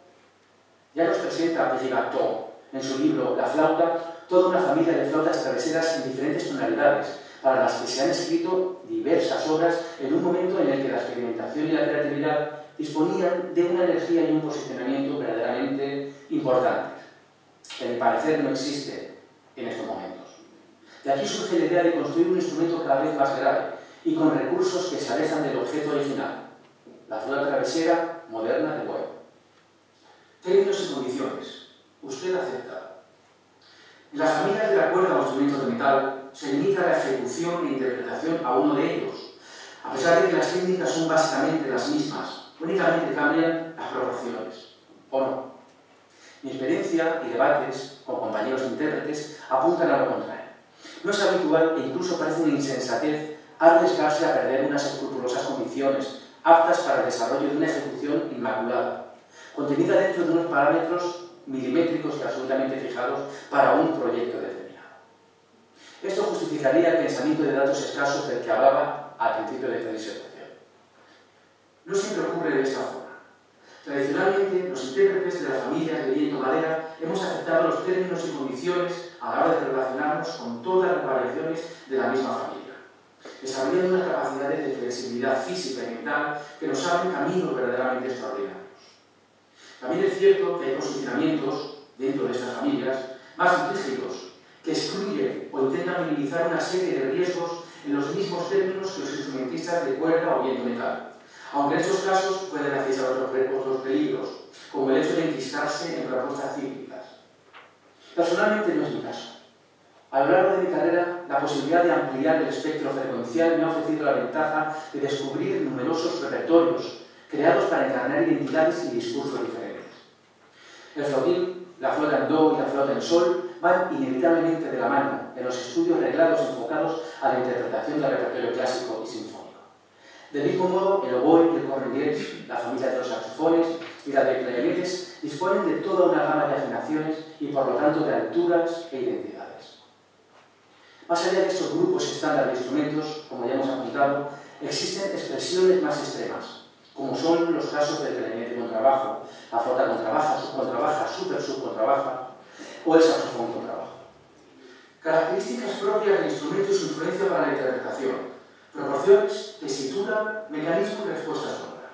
Ya nos presenta Pierre Gatton en su libro La flauta toda una familia de flautas traveseras en diferentes tonalidades, para las que se han escrito diversas obras en un momento en el que la experimentación y la creatividad disponían de una energía y un posicionamiento verdaderamente importantes, que a mi parecer no existe en estos momentos. De aquí surge la idea de construir un instrumento cada vez más grave y con recursos que se alejan del objeto original, la flauta travesera moderna de Boehm. Términos y condiciones. Usted acepta. En las familias de la cuerda o instrumentos de metal se limita la ejecución e interpretación a uno de ellos, a pesar de que las técnicas son básicamente las mismas, únicamente cambian las proporciones, ¿o no? Mi experiencia y debates con compañeros intérpretes apuntan a lo contrario. No es habitual e incluso parece una insensatez arriesgarse a perder unas escrupulosas condiciones aptas para el desarrollo de una ejecución inmaculada, contenida dentro de unos parámetros milimétricos y absolutamente fijados para un proyecto determinado. Esto justificaría el pensamiento de datos escasos del que hablaba al principio de esta disertación. No siempre ocurre de esta forma. Tradicionalmente, los intérpretes de las familias de viento madera hemos aceptado los términos y condiciones a la hora de relacionarnos con todas las variaciones de la misma familia, desarrollando unas capacidades de flexibilidad física y mental que nos abren caminos verdaderamente extraordinarios. También es cierto que hay posicionamientos dentro de estas familias más implícitos que excluyen o intentan minimizar una serie de riesgos en los mismos términos que los instrumentistas de cuerda o viento metal, aunque en estos casos pueden accesar otros, otros peligros, como el hecho de enquistarse en propuestas cíclicas. Personalmente no es mi caso. A lo largo de mi carrera, la posibilidad de ampliar el espectro frecuencial me ha ofrecido la ventaja de descubrir numerosos repertorios creados para encarnar identidades y discursos diferentes. El flautín, la flauta en do y la flauta en sol van inevitablemente de la mano en los estudios reglados enfocados a la interpretación del repertorio clásico y sinfónico. Del mismo modo, el oboe y el cornelier, la familia de los saxofones y la de clarinetes disponen de toda una gama de afinaciones y por lo tanto de alturas e identidades. Más allá de estos grupos estándar de instrumentos, como ya hemos apuntado, existen expresiones más extremas, como son los casos del clarinete contrabajo, la flauta contrabaja, subcontrabaja, super subcontrabaja o el saxofón contrabajo. Características propias del instrumento y su influencia para la interpretación, proporciones, tesitura, mecanismo y respuesta sonora.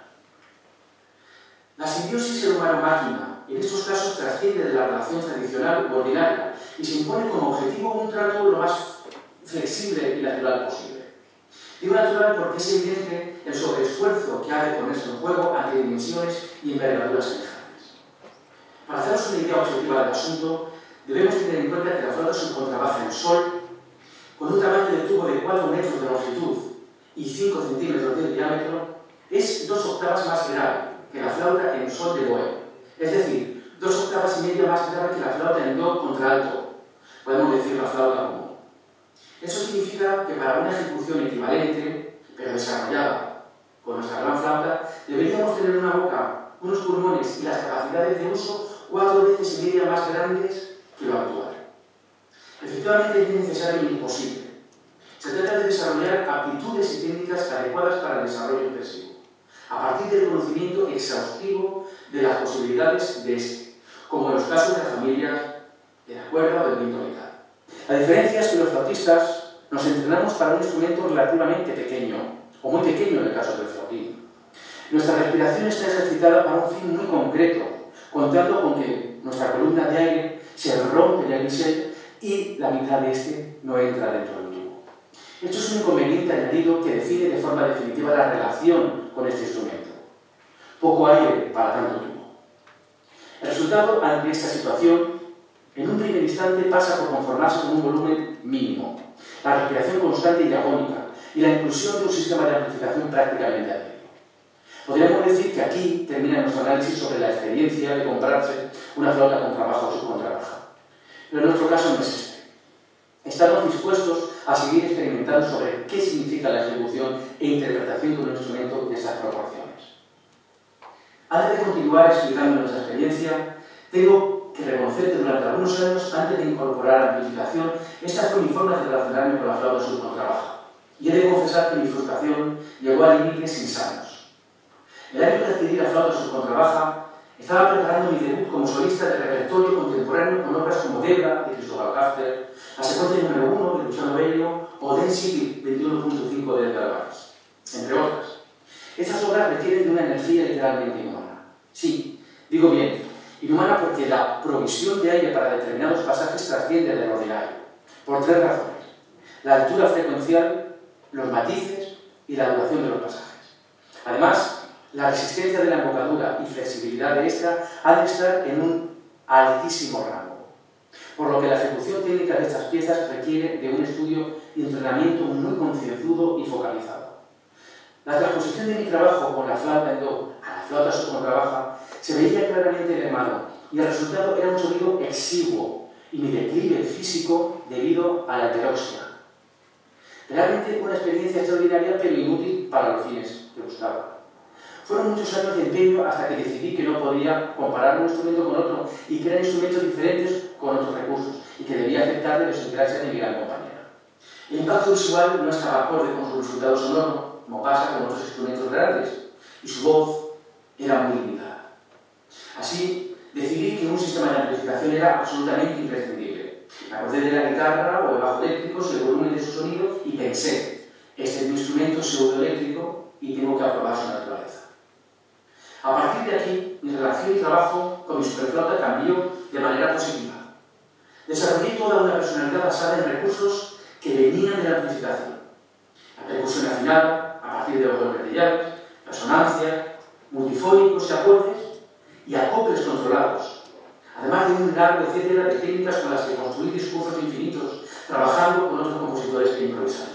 La simbiosis ser humano-máquina en estos casos trasciende de la relación tradicional u ordinaria y se impone como objetivo un trato lo más flexible y natural posible. Digo natural porque es evidente el sobreesfuerzo que ha de ponerse en juego ante dimensiones y envergaduras semejantes. Para haceros una idea objetiva del asunto, debemos tener en cuenta que la flauta subcontrabaja en sol, con un tamaño de tubo de cuatro metros de longitud y cinco centímetros de diámetro, es dos octavas más grave que la flauta en sol de Boehm, es decir, dos octavas y media más grave que la flauta en do contralto, podemos decir la flauta común. Eso significa que para una ejecución equivalente, pero desarrollada con nuestra gran flauta, deberíamos tener una boca, unos pulmones y las capacidades de uso cuatro veces y media más grandes que lo actual. Efectivamente, es necesario y imposible. Se trata de desarrollar aptitudes y técnicas adecuadas para el desarrollo expresivo, a partir del conocimiento exhaustivo de las posibilidades de este, como en los casos de las familias de la cuerda o del viento metal. La diferencia es que los flautistas nos entrenamos para un instrumento relativamente pequeño, o muy pequeño en el caso del flautín. Nuestra respiración está ejercitada para un fin muy concreto, contando con que nuestra columna de aire se rompe en el bisel y la mitad de este no entra dentro del tubo. Esto es un inconveniente añadido que define de forma definitiva la relación con este instrumento. Poco aire para tanto tubo. El resultado ante esta situación, en un primer instante, pasa por conformarse con un volumen mínimo, la respiración constante y diagónica, y la inclusión de un sistema de amplificación prácticamente adherido. Podríamos decir que aquí termina nuestro análisis sobre la experiencia de comprarse una flauta con trabajo o subcontrabaja. Pero en nuestro caso no es este. Estamos dispuestos a seguir experimentando sobre qué significa la ejecución e interpretación de un instrumento de esas proporciones. Antes de continuar explicando nuestra experiencia, tengo que reconocer que durante algunos años, antes de incorporar amplificación, esta fue mi forma de relacionarme con la flauta subcontrabaja. Y he de confesar que mi frustración llegó a límites insanos. El año que adquirí la flauta subcontrabaja, estaba preparando mi debut como solista de repertorio contemporáneo con obras como Debra, de Cristóbal Hafter, La secuencia número uno, de Luciano Berio, o Density veintiuno punto cinco de Edgar Vargas, entre otras. Estas obras requieren de una energía literalmente inhumana. Sí, digo bien, inhumana porque la provisión de aire para determinados pasajes trasciende del ordinario, por tres razones: la altura frecuencial, los matices y la duración de los pasajes. Además, la resistencia de la embocadura y flexibilidad de esta ha de estar en un altísimo rango, por lo que la ejecución técnica de estas piezas requiere de un estudio y entrenamiento muy concienzudo y focalizado. La transposición de mi trabajo con la flauta en do a la flauta subcontrabaja se veía claramente en hermano, y el resultado era un sonido exiguo y mi declive físico debido a la heteroxia. Realmente una experiencia extraordinaria pero inútil para los fines que buscaba. Fueron muchos años de empeño hasta que decidí que no podía comparar un instrumento con otro y que eran instrumentos diferentes con otros recursos y que debía aceptar de los intereses de mi gran compañera. El impacto visual no estaba acorde con su resultado sonoro, como pasa con otros instrumentos grandes, y su voz era muy limitada. Así, decidí que un sistema de amplificación era absolutamente imprescindible. Me acordé de la guitarra o el bajo eléctrico, el volumen de su sonido, y pensé, este es un instrumento pseudoeléctrico y tengo que aprobar su naturaleza. A partir de aquí, mi relación y trabajo con mi superflauta cambió de manera positiva. Desarrollé toda una personalidad basada en recursos que venían de la amplificación. La percusión afinada, a partir de los golpes de llaves, resonancia, multifónicos y acordes, y acoples controlados, además de un largo etcétera de técnicas con las que construí discursos infinitos, trabajando con otros compositores que improvisaron.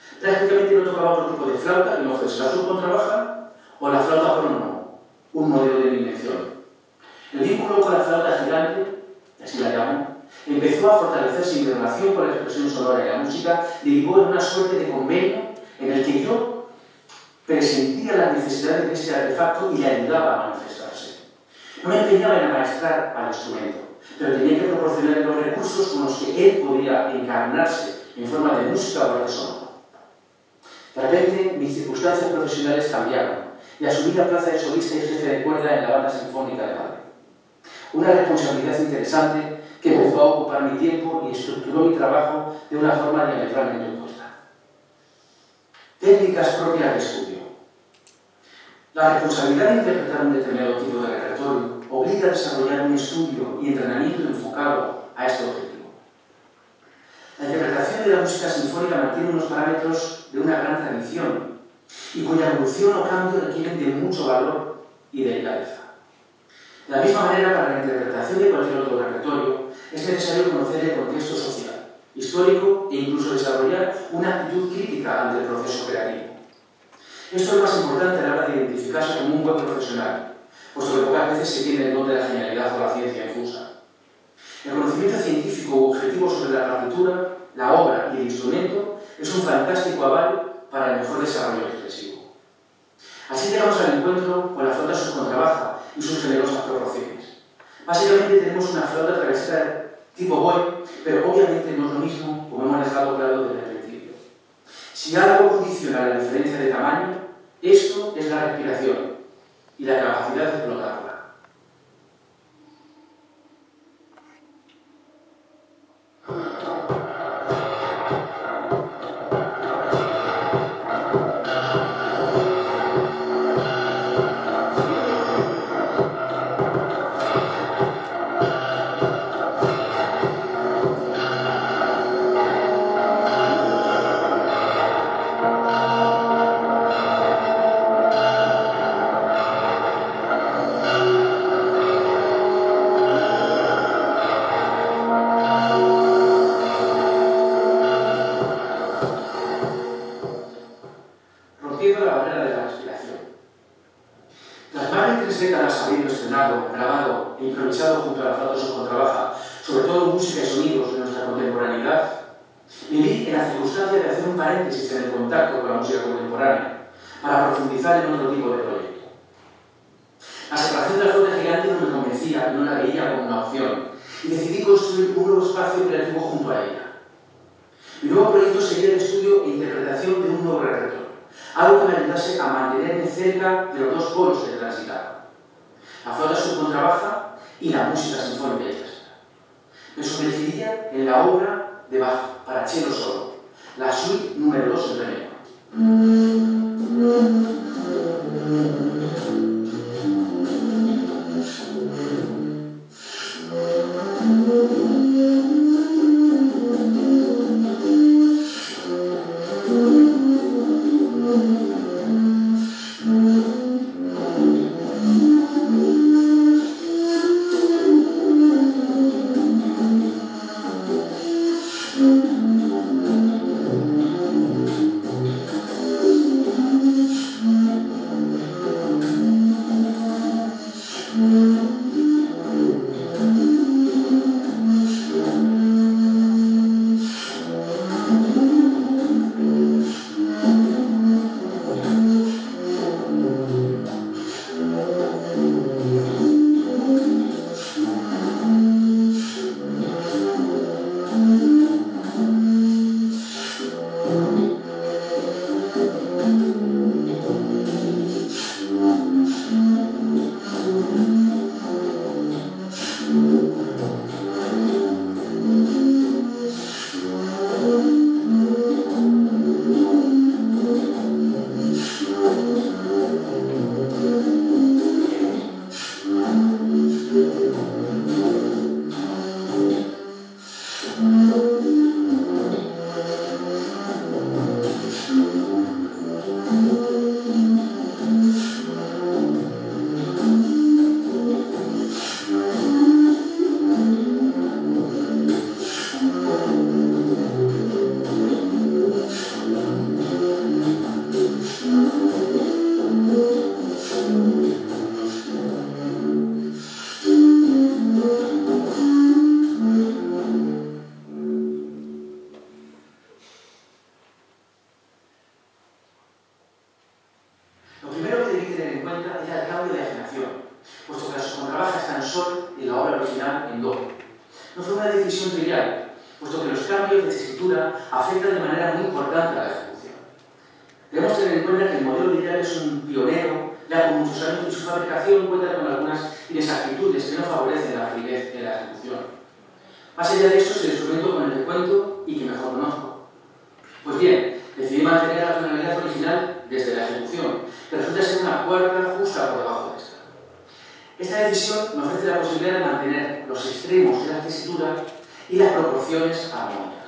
Prácticamente no tocaba otro tipo de flauta que no fuese la subcontrabaja o la flauta prono, un modelo de mi invención. El vínculo con la flauta gigante, así la llamo, empezó a fortalecerse y mi relación con la expresión sonora y la música derivó en una suerte de convenio en el que yo presentía las necesidades de este artefacto y le ayudaba a manifestarse. No me empeñaba en amaestrar al instrumento, pero tenía que proporcionarle los recursos con los que él podría encarnarse en forma de música o de sonoro. De repente, mis circunstancias profesionales cambiaron y asumí la plaza de solista y jefe de cuerda en la Banda Sinfónica de Madrid. Una responsabilidad interesante que empezó a ocupar mi tiempo y estructuró mi trabajo de una forma diametralmente opuesta. Técnicas propias de estudio. La responsabilidad de interpretar un determinado tipo de repertorio obliga a desarrollar un estudio y entrenamiento enfocado a este objetivo. La interpretación de la música sinfónica mantiene unos parámetros de una gran tradición y cuya evolución o cambio requieren de mucho valor y delicadeza. De la misma manera, para la interpretación de cualquier otro repertorio, es necesario conocer el contexto social, histórico e incluso desarrollar una actitud crítica ante el proceso creativo. Esto es más importante a la hora de identificarse como un buen profesional, puesto que pocas veces se tiene el don de la genialidad o la ciencia infusa. El conocimiento científico u objetivo sobre la partitura, la obra y el instrumento es un fantástico aval para el mejor desarrollo expresivo. Así llegamos al encuentro con la flauta subcontrabaja y sus generosas proporciones. Básicamente tenemos una flauta travesera tipo boy, pero obviamente no es lo mismo, como hemos dejado claro desde el principio. Si algo condiciona la diferencia de tamaño, esto es la respiración y la capacidad de explotarla. cuenta era el cambio de afinación, puesto que su contrabaja está en sol y la obra original en do. No fue una decisión trivial, puesto que los cambios de tesitura afectan de manera muy importante a la ejecución. Debemos tener en cuenta que el modelo de Yale es un pionero, ya con muchos años, y su fabricación cuenta con algunas inexactitudes que no favorecen la fluidez en la ejecución. Más allá de esto, es el instrumento con el que cuento y que mejor conozco. Pues bien, decidí mantener la tonalidad original desde la ejecución, que resulta ser una cuarta justa por debajo de esta. Esta decisión me ofrece la posibilidad de mantener los extremos de la tesitura y las proporciones armónicas.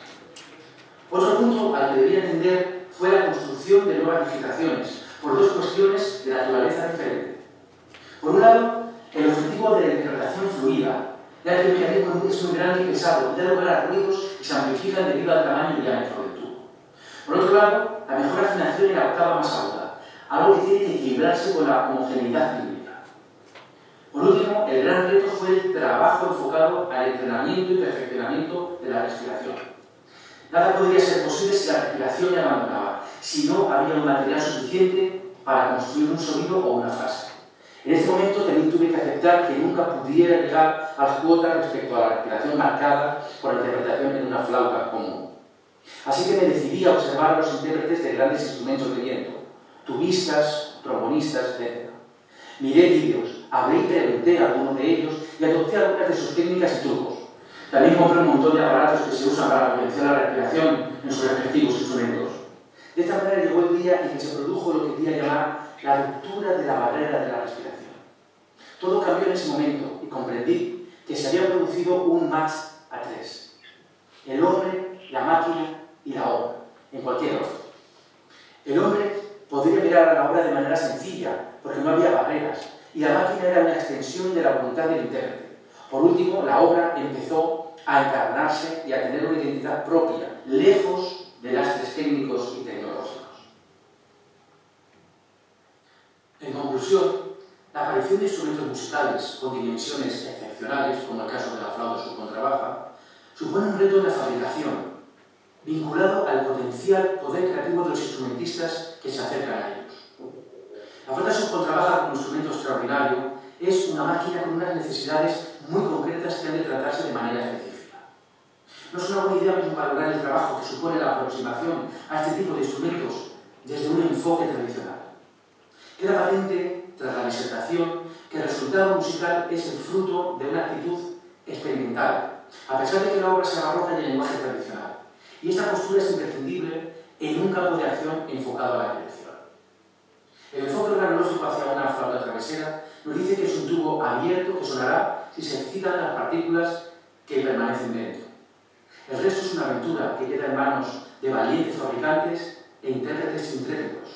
Otro punto al que debía atender fue la construcción de nuevas edificaciones, por dos cuestiones de naturaleza diferente. Por un lado, el objetivo de la interpretación fluida, ya que el mecanismo es muy grande y pesado, y da lugar a ruidos que se amplifican debido al tamaño y diámetro del tubo. Por otro lado, la mejor afinación en la octava más aguda, algo que tiene que equilibrarse con la homogeneidad rítmica. Por último, el gran reto fue el trabajo enfocado al entrenamiento y perfeccionamiento de la respiración. Nada podría ser posible si la respiración me abandonaba, si no había un material suficiente para construir un sonido o una frase. En este momento también tuve que aceptar que nunca pudiera llegar a las cuotas respecto a la respiración marcada por la interpretación en una flauta común. Así que me decidí a observar a los intérpretes de grandes instrumentos de viento, tubistas, trombonistas, etcétera. Miré vídeos, abrí y pregunté a algunos de ellos y adopté algunas de sus técnicas y trucos. También compré un montón de aparatos que se usan para potenciar la respiración en sus respectivos instrumentos. De esta manera llegó el día en que se produjo lo que quería llamar la ruptura de la barrera de la respiración. Todo cambió en ese momento y comprendí que se había producido un match a tres. El hombre, la máquina y la obra, en cualquier orden. El hombre podría mirar a la obra de manera sencilla, porque no había barreras, y la máquina era una extensión de la voluntad del intérprete. Por último, la obra empezó a encarnarse y a tener una identidad propia, lejos de lastres técnicos y tecnológicos. En conclusión, la aparición de instrumentos musicales con dimensiones excepcionales, como el caso de la flauta o su contrabaja, supone un reto en la fabricación, vinculado al potencial poder creativo de los instrumentistas que se acercan a ellos. La flauta subcontrabaja como instrumento extraordinario es una máquina con unas necesidades muy concretas que han de tratarse de manera específica. No es una buena idea mismo valorar el trabajo que supone la aproximación a este tipo de instrumentos desde un enfoque tradicional. Queda patente, tras la disertación, que el resultado musical es el fruto de una actitud experimental, a pesar de que la obra se abarroca en el lenguaje tradicional. Y esta postura es imprescindible en un campo de acción enfocado a la creación. El enfoque organológico hacia una flauta travesera nos dice que es un tubo abierto que sonará si se excitan las partículas que permanecen dentro. El resto es una aventura que queda en manos de valientes fabricantes e intérpretes intrépidos.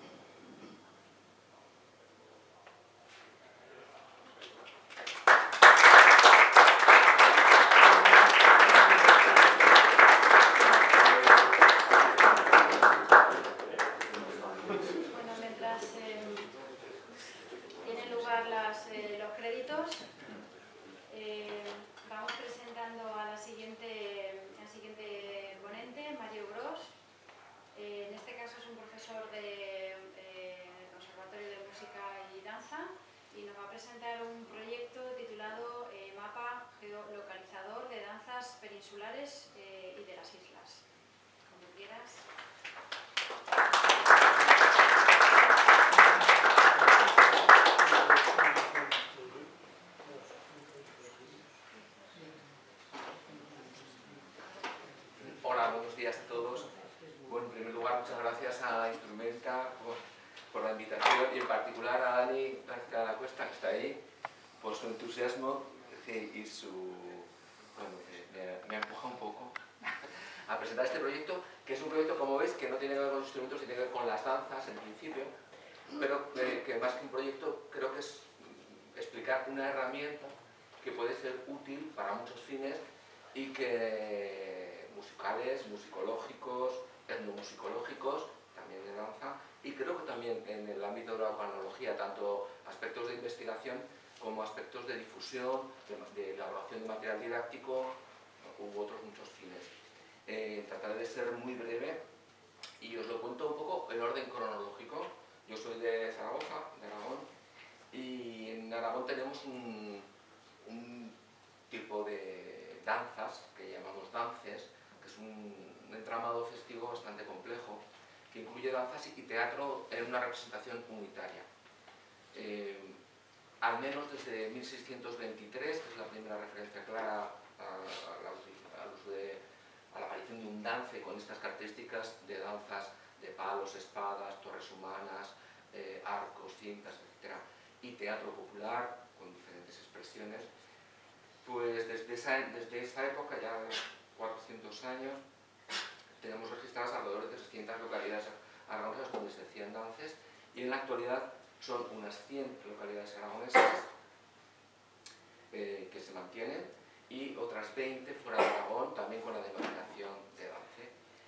Peninsulares eh, y de las islas. Como quieras. Hola, buenos días a todos. Bueno, en primer lugar, muchas gracias a Instrumenta por, por la invitación y en particular a Dani García de la Cuesta, que está ahí, por su entusiasmo y, y su... Bueno, me, me empuja un poco a presentar este proyecto, que es un proyecto, como veis, que no tiene que ver con los instrumentos, tiene que ver con las danzas en principio, pero eh, que más que un proyecto creo que es explicar una herramienta que puede ser útil para muchos fines y que musicales, musicológicos, etnomusicológicos, también de danza, y creo que también en el ámbito de la organología, tanto aspectos de investigación como aspectos de difusión, de, de elaboración de material didáctico u otros muchos fines. Eh, trataré de ser muy breve y os lo cuento un poco en orden cronológico. Yo soy de Zaragoza, de Aragón, Aragón tenemos un, un tipo de danzas que llamamos dances, que es un, un entramado festivo bastante complejo, que incluye danzas y teatro en una representación unitaria. Eh, al menos desde mil seiscientos veintitrés, que es la primera referencia clara a, a, la, al uso de, a la aparición de un dance con estas características de danzas de palos, espadas, torres humanas, eh, arcos, cintas, etcétera, y teatro popular con diferentes expresiones, pues desde esa, desde esa época, ya cuatrocientos años, tenemos registradas alrededor de trescientas localidades aragonesas donde se hacían dances, y en la actualidad son unas cien localidades aragonesas eh, que se mantienen, y otras veinte fuera de Aragón, también con la denominación de dance.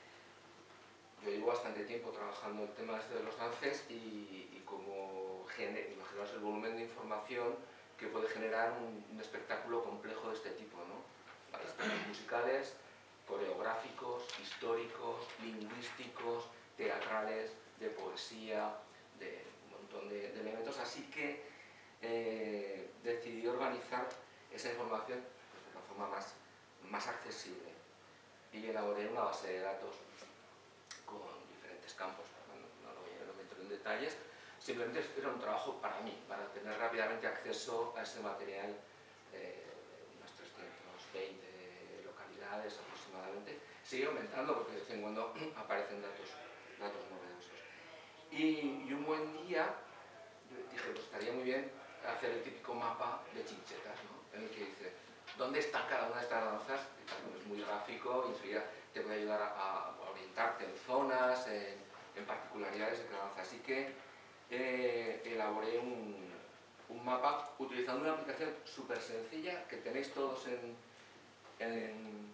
Yo llevo bastante tiempo trabajando el tema este de los dances y, y como imaginaos el volumen de información que puede generar un, un espectáculo complejo de este tipo, ¿no? Aspectos musicales, coreográficos, históricos, lingüísticos, teatrales, de poesía, de un montón de, de elementos, así que eh, decidí organizar esa información de una forma más, más accesible y elaboré una base de datos con diferentes campos. Bueno, no lo voy a meter en detalles, simplemente era un trabajo para mí, para tener rápidamente acceso a ese material, eh, unas trescientas veinte localidades aproximadamente. Sigue aumentando porque de vez en cuando aparecen datos, datos novedosos. Y, y un buen día dije, pues estaría muy bien hacer el típico mapa de chinchetas, ¿no? En el que dice, ¿dónde están cada una de estas danzas? Es muy gráfico y enseguida te puede ayudar a, a orientarte en zonas, en, en particularidades de cada danza. Así que eh, elaboré un, un mapa utilizando una aplicación súper sencilla que tenéis todos en, en...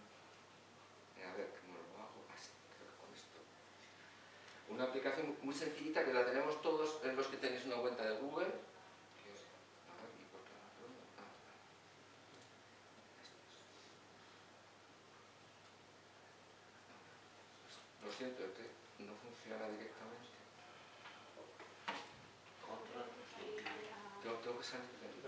A ver, ¿cómo lo hago? Así, creo que con esto. Una aplicación muy sencillita que la tenemos todos en los que tenéis una cuenta de Google. Que es, a ver, ¿y por qué no? Ah, lo siento, es que no funciona directamente. Tengo, tengo que salir de aquí.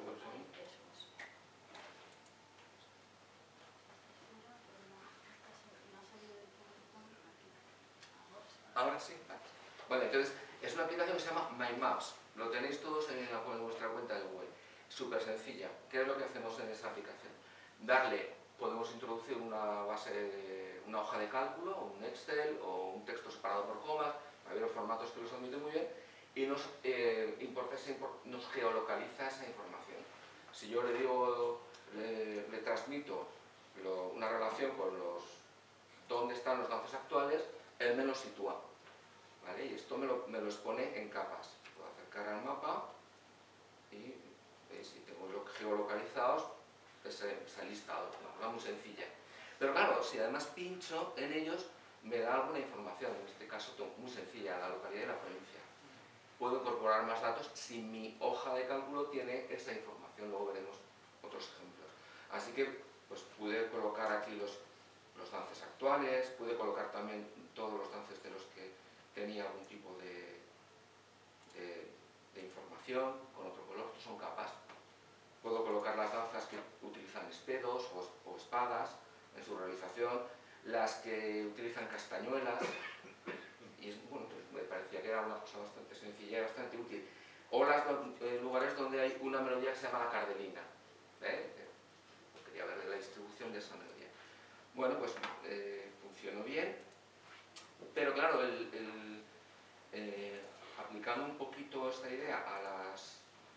Ahora sí. Vale, entonces es una aplicación que se llama My Maps. Lo tenéis todos en, la, en vuestra cuenta de Google. Súper sencilla. ¿Qué es lo que hacemos en esa aplicación? Darle, podemos introducir una base, de, una hoja de cálculo, o un Excel, o un texto separado por comas. Hay unos formatos que los admiten muy bien. Y nos, eh, importa esa, nos geolocaliza esa información. Si yo le digo, le, le transmito lo, una relación con los dónde están los dances actuales, él me lo sitúa, ¿vale? Y esto me lo, me lo expone en capas. Puedo acercar al mapa y ¿veis? Si tengo geolocalizados esa, esa listado, una cosa muy sencilla. Pero claro, si además pincho en ellos, me da alguna información, en este caso muy sencilla, la localidad y la provincia. Puedo incorporar más datos si mi hoja de cálculo tiene esa información, luego veremos otros ejemplos. Así que pues, pude colocar aquí los, los dances actuales, pude colocar también todos los dances de los que tenía algún tipo de, de, de información, con otro color, estos son capas. Puedo colocar las danzas que utilizan espedos o, o espadas en su realización, las que utilizan castañuelas, y bueno, pues me parecía que era una cosa bastante sencilla y bastante útil. O los eh, lugares donde hay una melodía que se llama la cardelina. ¿Eh? Quería ver la distribución de esa melodía. Bueno, pues eh, funcionó bien, pero claro, el, el, eh, aplicando un poquito esta idea a las...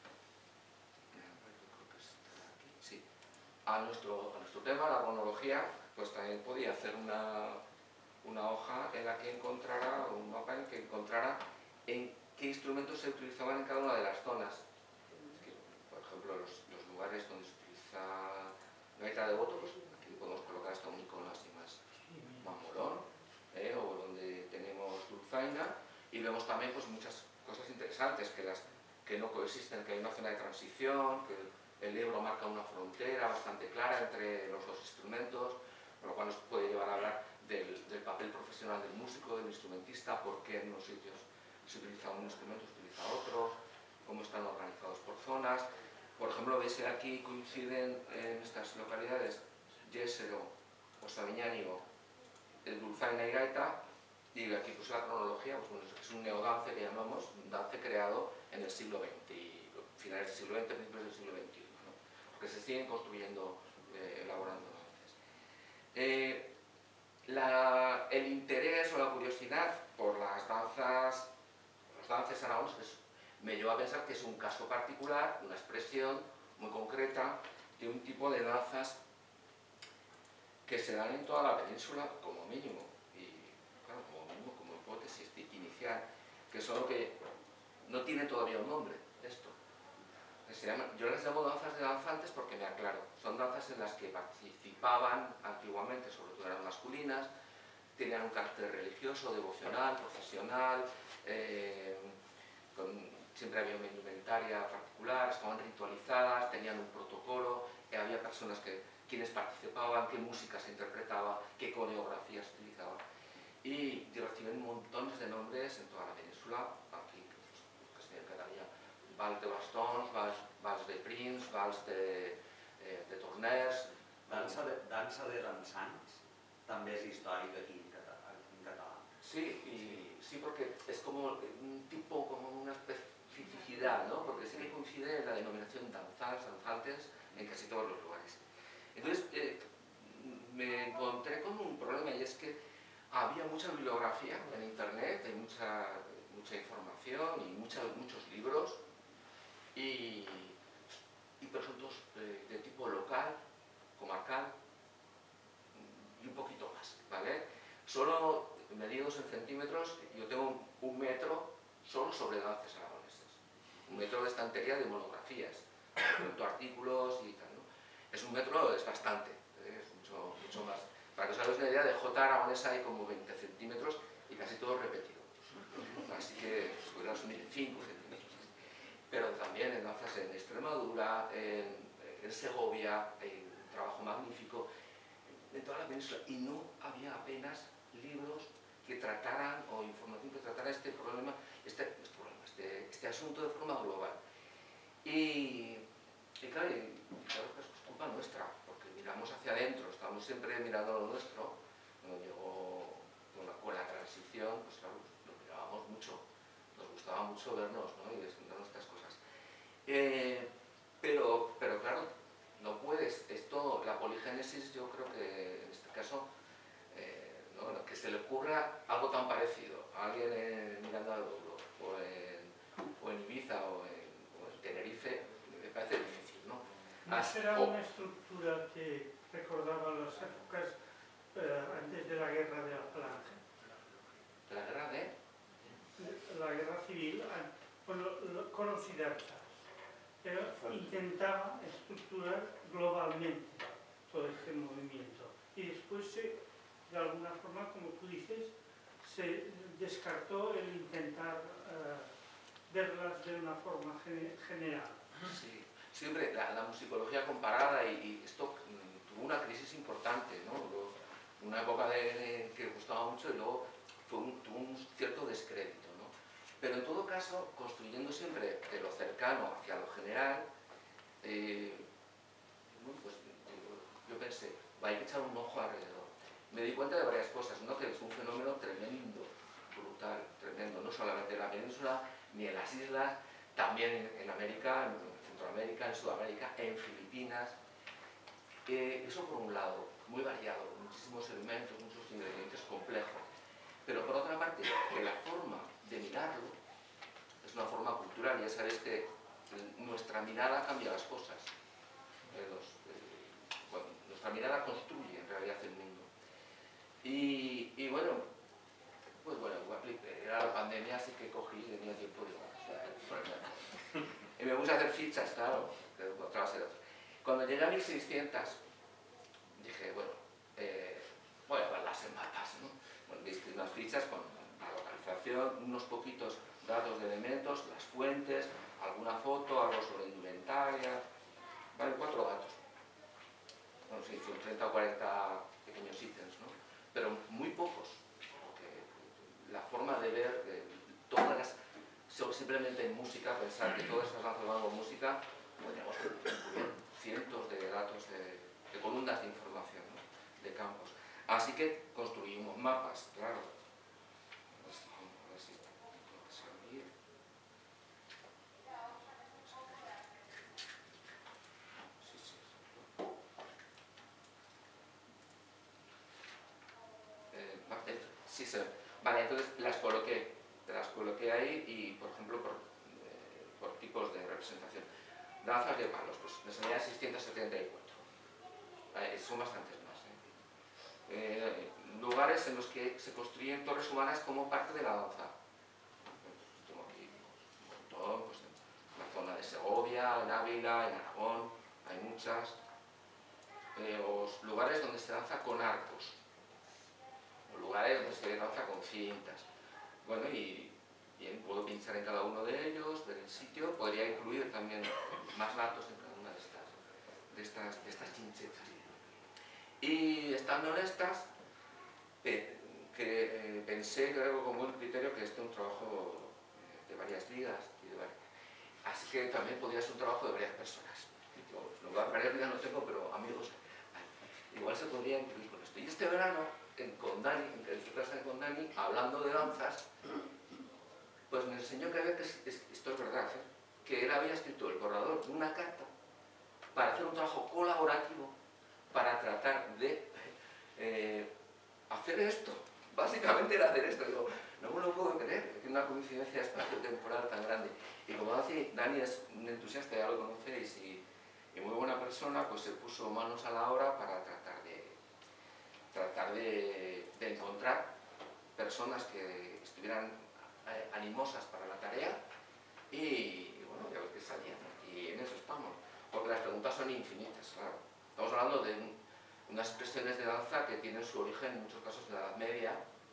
Sí, a nuestro, a nuestro tema, la cronología, pues también podía hacer una... una hoja en la que encontrara, un mapa en el que encontrara en qué instrumentos se utilizaban en cada una de las zonas. Es que, por ejemplo, los, los lugares donde se utiliza gaita de boto, pues aquí podemos colocar hasta un icono así más, más molón, ¿eh? O donde tenemos dulzaina, y vemos también pues, muchas cosas interesantes, que, las, que no coexisten, que hay una zona de transición, que el Ebro marca una frontera bastante clara entre los dos instrumentos, con lo cual nos puede llevar a hablar Del, del papel profesional del músico, del instrumentista, por qué en unos sitios se utiliza un instrumento, se utiliza otro, cómo están organizados por zonas. por ejemplo, veis que aquí coinciden en estas localidades Yesero o Sabiñánigo, el dulzaina y gaita, y aquí pues la cronología, pues bueno, es un neodance que llamamos, un dance creado en el siglo veinte, finales del siglo veinte, principios del siglo veintiuno, ¿no? Porque se siguen construyendo, eh, elaborando danzas. Eh, la, el interés o la curiosidad por las danzas, los dances aragoneses, me lleva a pensar que es un caso particular, una expresión muy concreta de un tipo de danzas que se dan en toda la península como mínimo, y claro, como mínimo, como hipótesis inicial, que solo que no tiene todavía un nombre esto. Se llama, yo las llamo danzas de danzantes porque me aclaro, son danzas en las que participaban antiguamente, sobre todo eran masculinas, tenían un carácter religioso, devocional, profesional, eh, con, siempre había una indumentaria particular, estaban ritualizadas, tenían un protocolo, eh, había personas que quienes participaban, qué música se interpretaba, qué coreografías se utilizaba. Y reciben montones de nombres en toda la península, aquí, pues, que se cada día, vals de bastons, vals, vals de prints, vals de, eh, de torners... Dansa de, dansa de danzants també és històric aquí en català. En català. Sí, y, sí, porque es como un tipo, como una especificidad, ¿no? Porque sí que coincide en la denominación danzas, danzantes, en casi todos los lugares. Entonces, eh, me encontré con un problema, y es que había mucha bibliografía en internet, hay mucha, mucha información y mucha, muchos libros, y, y proyectos eh, de tipo local, comarcal, y un poquito más, ¿vale? Solo medidos en centímetros, yo tengo un metro solo sobre danzas aragonesas, un metro de estantería de monografías, cuento artículos y tal, ¿no? Es un metro, es bastante, ¿eh? Es mucho, mucho más. Para que os hagáis una idea, de Jota aragonesa hay como veinte centímetros y casi todo repetido. Así que podríamos unir cinco centímetros. Pero también en danzas en Extremadura, en, en Segovia, hay un trabajo magnífico en toda la península. Y no había apenas libros que trataran, o información que tratara este problema, este, este, problema, este, este asunto de forma global. Y, y claro, y, claro que es culpa nuestra, porque miramos hacia adentro, estamos siempre mirando lo nuestro. Cuando llegó con la, con la transición, pues claro, lo mirábamos mucho, nos gustaba mucho vernos, ¿no? Y descubrir nuestras cosas. Eh, pero, pero claro, no puedes, esto, la poligénesis, yo creo que en este caso, eh, ¿no? Que se le ocurra algo tan parecido a alguien en Miranda del Douro, o en, o en Ibiza, o en, o en Tenerife, me parece difícil, ¿no? ¿No Ah, será o, una estructura que recordaba las épocas eh, antes de la guerra de la Falange? la guerra de... La guerra civil, bueno, con los siddharthas, pero intentaba estructurar globalmente todo este movimiento. Y después, se, de alguna forma, como tú dices, se descartó el intentar uh, verlas de una forma general. Sí, siempre la, la musicología comparada, y, y esto mm, tuvo una crisis importante, ¿no? Una época de, de, que gustaba mucho, y luego fue un, tuvo un cierto descrédito, ¿no? Pero en todo caso, construyendo siempre de lo cercano hacia lo general, eh, bueno, pues, yo pensé, va, hay que echar un ojo alrededor. Me di cuenta de varias cosas, ¿no? Que es un fenómeno tremendo, brutal, tremendo, no solamente en la península, ni en las islas, también en, en América, en Centroamérica, en Sudamérica, en Filipinas. Eh, eso por un lado, muy variado, muchísimos elementos, muchos ingredientes complejos. Pero por otra parte, que la forma de mirarlo es una forma cultural. Ya sabéis que nuestra mirada cambia las cosas. Eh, los, eh, bueno, nuestra mirada construye en realidad el mundo. Y, y bueno, pues bueno, era la pandemia, así que cogí y tenía tiempo de... Y me puse a hacer fichas, claro, que otra ser otra. Cuando llegué a mil seiscientos, dije, bueno, eh, voy a verlas en mapas, ¿no? Bueno, viste unas fichas con la localización, unos poquitos datos de elementos, las fuentes, alguna foto, algo sobre indumentaria, vale, cuatro datos. Bueno, sí, son treinta o cuarenta pequeños ítems, ¿no? Pero muy pocos, porque la forma de ver, de todas las, simplemente en música, pensar que todas estas danzas van con música, tenemos cientos de datos, de, de columnas de información, ¿no? De campos. Así que construimos mapas, claro. A ver si, a ver si, a ver si abrir. Sí, sí. Eh, vale, sí, sí. Vale, entonces las coloqué, las coloqué ahí y, por ejemplo, por, eh, por tipos de representación. Danzas de palos, pues me salían seiscientos setenta y cuatro. Eh, son bastantes más. ¿eh? Eh, lugares en los que se construyen torres humanas como parte de la danza. Tengo aquí un montón, pues en la zona de Segovia, en Ávila, en Aragón, hay muchas. Eh, o lugares donde se danza con arcos. O lugares donde se danza con cintas. Bueno, y bien, puedo pinchar en cada uno de ellos, ver el sitio, podría incluir también más datos en cada una de estas, de estas, de estas chinchetas. Y estando en estas, eh, que, eh, pensé, creo, con buen criterio, que este es un trabajo eh, de varias vidas, y de varias... así que también podría ser un trabajo de varias personas. Yo, no, varias vidas no tengo, pero amigos, vale. Igual se podría incluir con esto. Y este verano, en, con Dani, en su clase con Dani, hablando de danzas, pues me enseñó que, había que esto es verdad, ¿eh? Que él había escrito el borrador de una carta para hacer un trabajo colaborativo para tratar de eh, hacer esto. Básicamente era hacer esto. Digo, no me lo puedo creer, es una coincidencia espacio-temporal tan grande. Y como Dani, Dani es un entusiasta, ya lo conocéis, y, y muy buena persona, pues se puso manos a la obra para tratar de, tratar de, de encontrar personas que estuvieran eh, animosas para la tarea y, y bueno, ya ves que salían. Y en eso estamos. Porque las preguntas son infinitas, claro. Estamos hablando de un, unas expresiones de danza que tienen su origen en muchos casos en la Edad Media,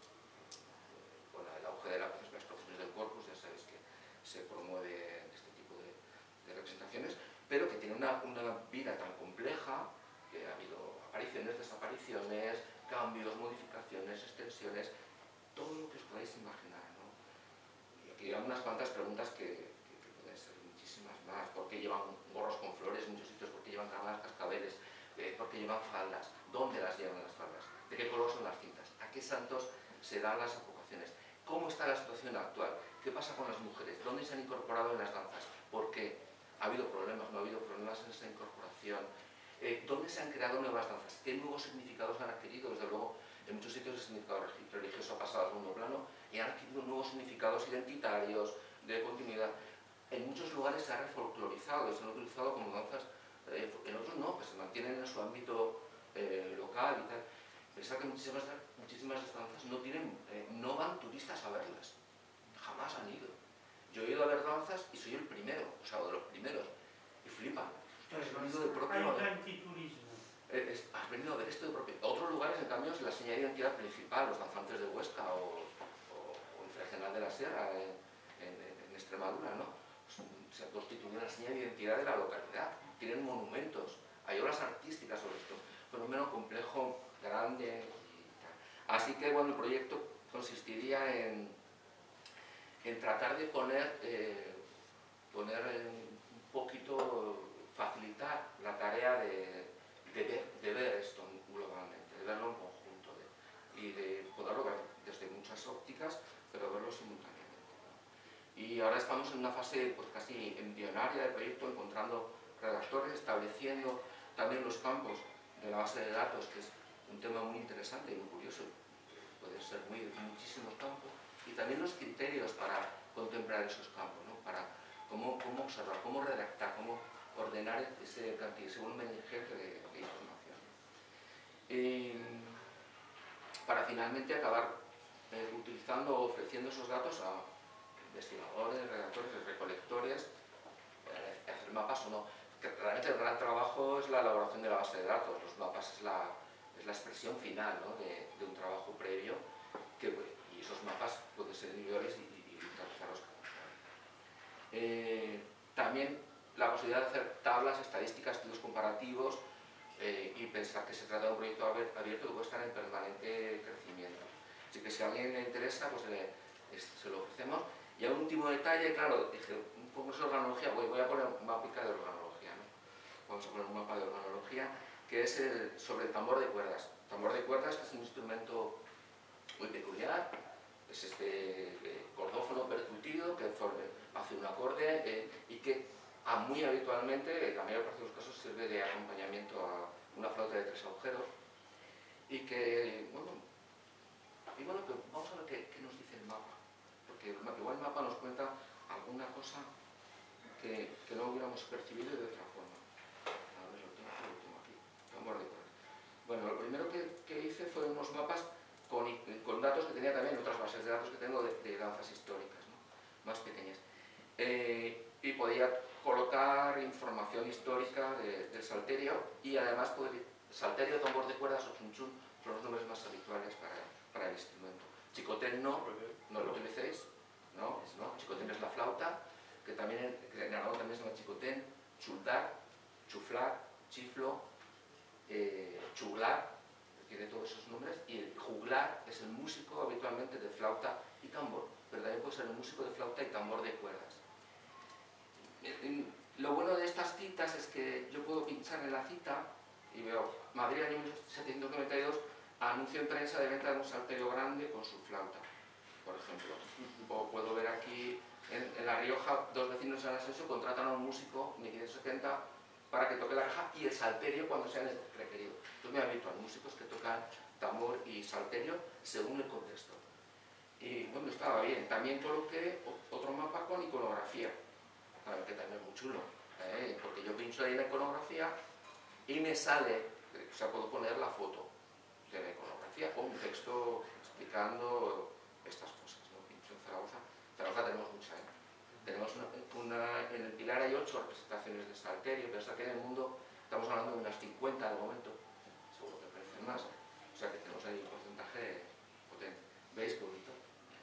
con el auge de la, las profesiones del corpus, ya sabéis que se promueve este tipo de, de representaciones, pero que tiene una, una vida tan compleja, que ha habido apariciones, desapariciones, cambios, modificaciones, extensiones, todo lo que os podáis imaginar, ¿no? Y aquí hay unas cuantas preguntas que, que, que pueden ser muchísimas más. ¿Por qué llevan gorros con flores en muchos sitios? ¿Por qué llevan cargadas cascabeles? Eh, ¿Por qué llevan faldas? ¿Dónde las llevan las faldas? ¿De qué color son las cintas? ¿A qué santos se dan las advocaciones? ¿Cómo está la situación actual? ¿Qué pasa con las mujeres? ¿Dónde se han incorporado en las danzas? ¿Por qué? ¿Ha habido problemas? ¿No ha habido problemas en esa incorporación? Eh, ¿Dónde se han creado nuevas danzas? ¿Qué nuevos significados han adquirido? Desde luego, en muchos sitios el significado religioso ha pasado al segundo plano y han adquirido nuevos significados identitarios, de continuidad. En muchos lugares se ha refolclorizado y se han utilizado como danzas, eh, en otros no, que se mantienen en su ámbito eh, local y tal. Pensar que muchísimas, muchísimas de estas danzas no, tienen, eh, no van turistas a verlas, jamás han ido. Yo he ido a ver danzas y soy el primero, o sea, de los primeros, y flipan. Has venido de propio... Hay un antiturismo. Eh, es, has venido a ver esto de propio... Otros lugares, en cambio, es la señal de identidad principal, los danzantes de Huesca o, o, o en Fregenal de la Sierra, en, en, en Extremadura, ¿no? Se ha constituido una señal de identidad de la localidad. Tienen monumentos, hay obras artísticas sobre esto. Fenómeno complejo, grande y tal. Así que, bueno, el proyecto consistiría en, en tratar de poner, eh, poner un poquito, facilitar la tarea de, de, ver, de ver esto globalmente, de verlo en conjunto de, y de poderlo ver desde muchas ópticas, pero verlo simultáneamente. Y ahora estamos en una fase pues, casi embrionaria del proyecto, encontrando redactores, estableciendo también los campos de la base de datos, que es un tema muy interesante y muy curioso, puede ser muy, muchísimos campos, y también los criterios para contemplar esos campos, ¿no? Para cómo, cómo observar, cómo redactar, cómo ordenar ese, ese volumen ingente de, de información. Y para finalmente acabar eh, utilizando o ofreciendo esos datos a investigadores, redactores, recolectores, eh, hacer mapas o no. Que realmente el gran trabajo es la elaboración de la base de datos, los mapas es la, es la expresión final, ¿no? de, de un trabajo previo, que, y esos mapas pueden ser individuales y, y, y utilizarlos como eh, también la posibilidad de hacer tablas, estadísticas, estudios comparativos eh, y pensar que se trata de un proyecto abierto que puede estar en permanente crecimiento. Así que si a alguien le interesa, pues le, se lo ofrecemos. Y un último detalle, claro, dije, un poco de organología, voy, voy a poner un mapa de organología. vamos a poner un mapa de organología, que es el, sobre el tambor de cuerdas. Tambor de cuerdas, que es un instrumento muy peculiar, es este eh, cordófono percutido que hace un acorde eh, y que a muy habitualmente, la mayor parte de los casos, sirve de acompañamiento a una flauta de tres agujeros y que, bueno, y bueno que vamos a ver qué, qué nos dice el mapa, porque igual el mapa nos cuenta alguna cosa que, que no hubiéramos percibido de otra forma. A ver, lo tengo, lo tengo aquí, tambor de cuerdas. Bueno, lo primero que, que hice fue unos mapas con, con datos que tenía también, otras bases de datos que tengo de, de danzas históricas, ¿no? Más pequeñas. Eh, y podía colocar información histórica de, del salterio y además poder, salterio, tambor de cuerdas o chunchun son los nombres más habituales para, para el instrumento. Chicotén no, no lo utilicéis, no, no, chicotén es la flauta, que también en Aragón también se llama chicotén, chultar, chuflar, chiflo, eh, chuglar, tiene todos esos nombres, y el juglar es el músico habitualmente de flauta y tambor, pero también puede ser el músico de flauta y tambor de cuerdas. Lo bueno de estas citas es que yo puedo pinchar en la cita y veo Madrid año mil setecientos noventa y dos, anuncio en prensa de venta de un salterio grande con su flauta, por ejemplo. O puedo ver aquí en, en La Rioja, dos vecinos en Asensio contratan a un músico en mil quinientos setenta para que toque la caja y el salterio cuando sea requerido. Entonces me habituo a músicos que tocan tambor y salterio según el contexto. Y bueno, estaba bien. También coloqué otro mapa con iconografía, que también es muy chulo, ¿eh? Porque yo pincho ahí la iconografía y me sale, o sea, puedo poner la foto de la iconografía o un texto explicando estas cosas, ¿no? Pincho en Zaragoza. En Zaragoza tenemos mucha, ¿eh? Tenemos una, una, en el Pilar hay ocho representaciones de salterio, pero que en el mundo estamos hablando de unas cincuenta de momento, seguro que parecen más, o sea que tenemos ahí un porcentaje potente. ¿Veis qué bonito?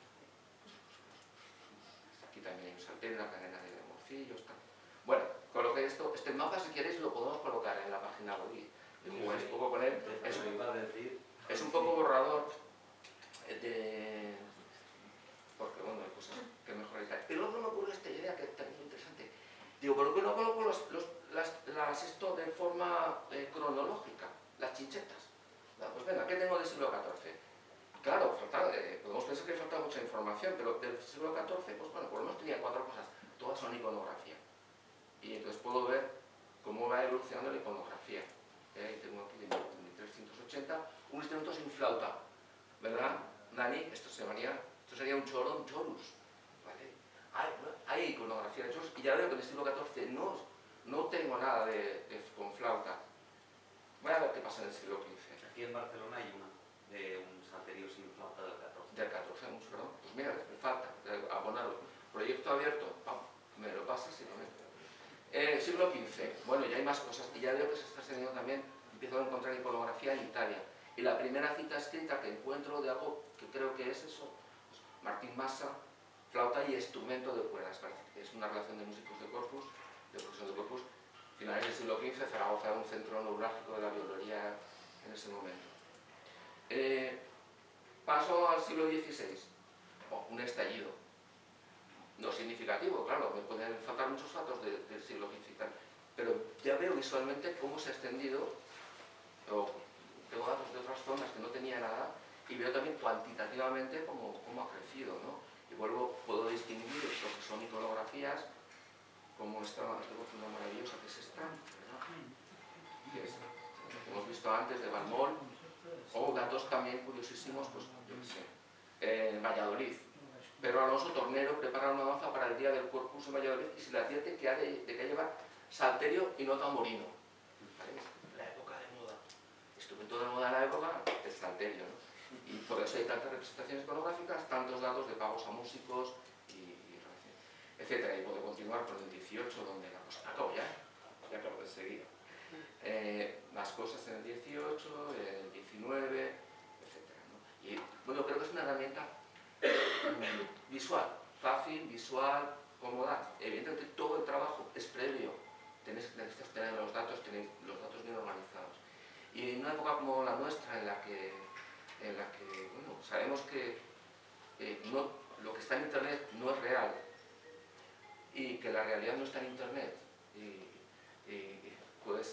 Aquí también hay un salterio, una cadena de morcillos, tal. Bueno, coloqué esto, este mapa si queréis lo podemos colocar en la página web y, y jugáis un poco con él. Es un, es un poco borrador de... porque bueno, hay cosas que mejor y tal. Pero luego me ocurre esta idea que es también interesante. Digo, ¿por qué no coloco los, los, las, las esto de forma eh, cronológica? Las chinchetas. No, pues venga, ¿qué tengo del siglo catorce? Claro, falta, eh, podemos pensar que falta mucha información, pero del siglo catorce, pues bueno, por lo menos tenía cuatro cosas. Todas son iconografía. Y entonces puedo ver cómo va evolucionando la iconografía. Eh, tengo aquí de mil trescientos ochenta un instrumento sin flauta, ¿verdad, Dani? Esto se llamaría, esto sería un chorón, chorus, ¿vale? Hay, hay iconografía de chorus y ya veo que en el siglo catorce no, no tengo nada de, de, con flauta. Voy a ver qué pasa en el siglo quince. Aquí en Barcelona hay una, de un salterio sin flauta del catorce. Del catorce, mucho, perdón. Pues mira, me falta, abonarlo. Proyecto abierto, pam, me lo pasas y lo meto. Eh, siglo quince, bueno, ya hay más cosas y ya veo que se está extendiendo también, empiezo a encontrar iconografía en Italia. Y la primera cita escrita que encuentro de algo que creo que es eso, pues Martín Massa, flauta y instrumento de cuerdas. Es una relación de músicos de corpus, de profesión de corpus. Finales del siglo quince, Zaragoza era un centro neurálgico de la violería en ese momento. Eh, paso al siglo dieciséis, oh, un estallido. No significativo, claro, me pueden faltar muchos datos de, del siglo quince y tal, pero ya veo visualmente cómo se ha extendido, o tengo datos de otras zonas que no tenía nada, y veo también cuantitativamente cómo, cómo ha crecido, ¿no? Y vuelvo, puedo distinguir lo que son iconografías, como esta, tengo una maravillosa que es esta, ¿verdad? Que es, que hemos visto antes de Balmol, o datos también curiosísimos, pues yo qué sé, en Valladolid. Pero Alonso Tornero prepara una danza para el día del Corpus en Valladolid y se le advierte que ha de, de que llevar salterio y no tamborino. ¿Vale? La época de moda. Instrumento de moda en la época, el salterio, ¿no? Y por eso hay tantas representaciones iconográficas, tantos datos de pagos a músicos y, y etcétera. Y puedo continuar con el dieciocho, donde la cosa... Acabo ya, ya acabo de seguir. Eh, más cosas en el dieciocho, en el diecinueve, etcétera, ¿no? Y bueno, creo que es una herramienta visual, fácil, visual, cómoda. Evidentemente todo el trabajo es previo, tenéis, necesitas tener los datos, tenéis los datos bien organizados. Y en una época como la nuestra, en la que, en la que bueno, sabemos que eh, no, lo que está en internet no es real y que la realidad no está en internet y, y puede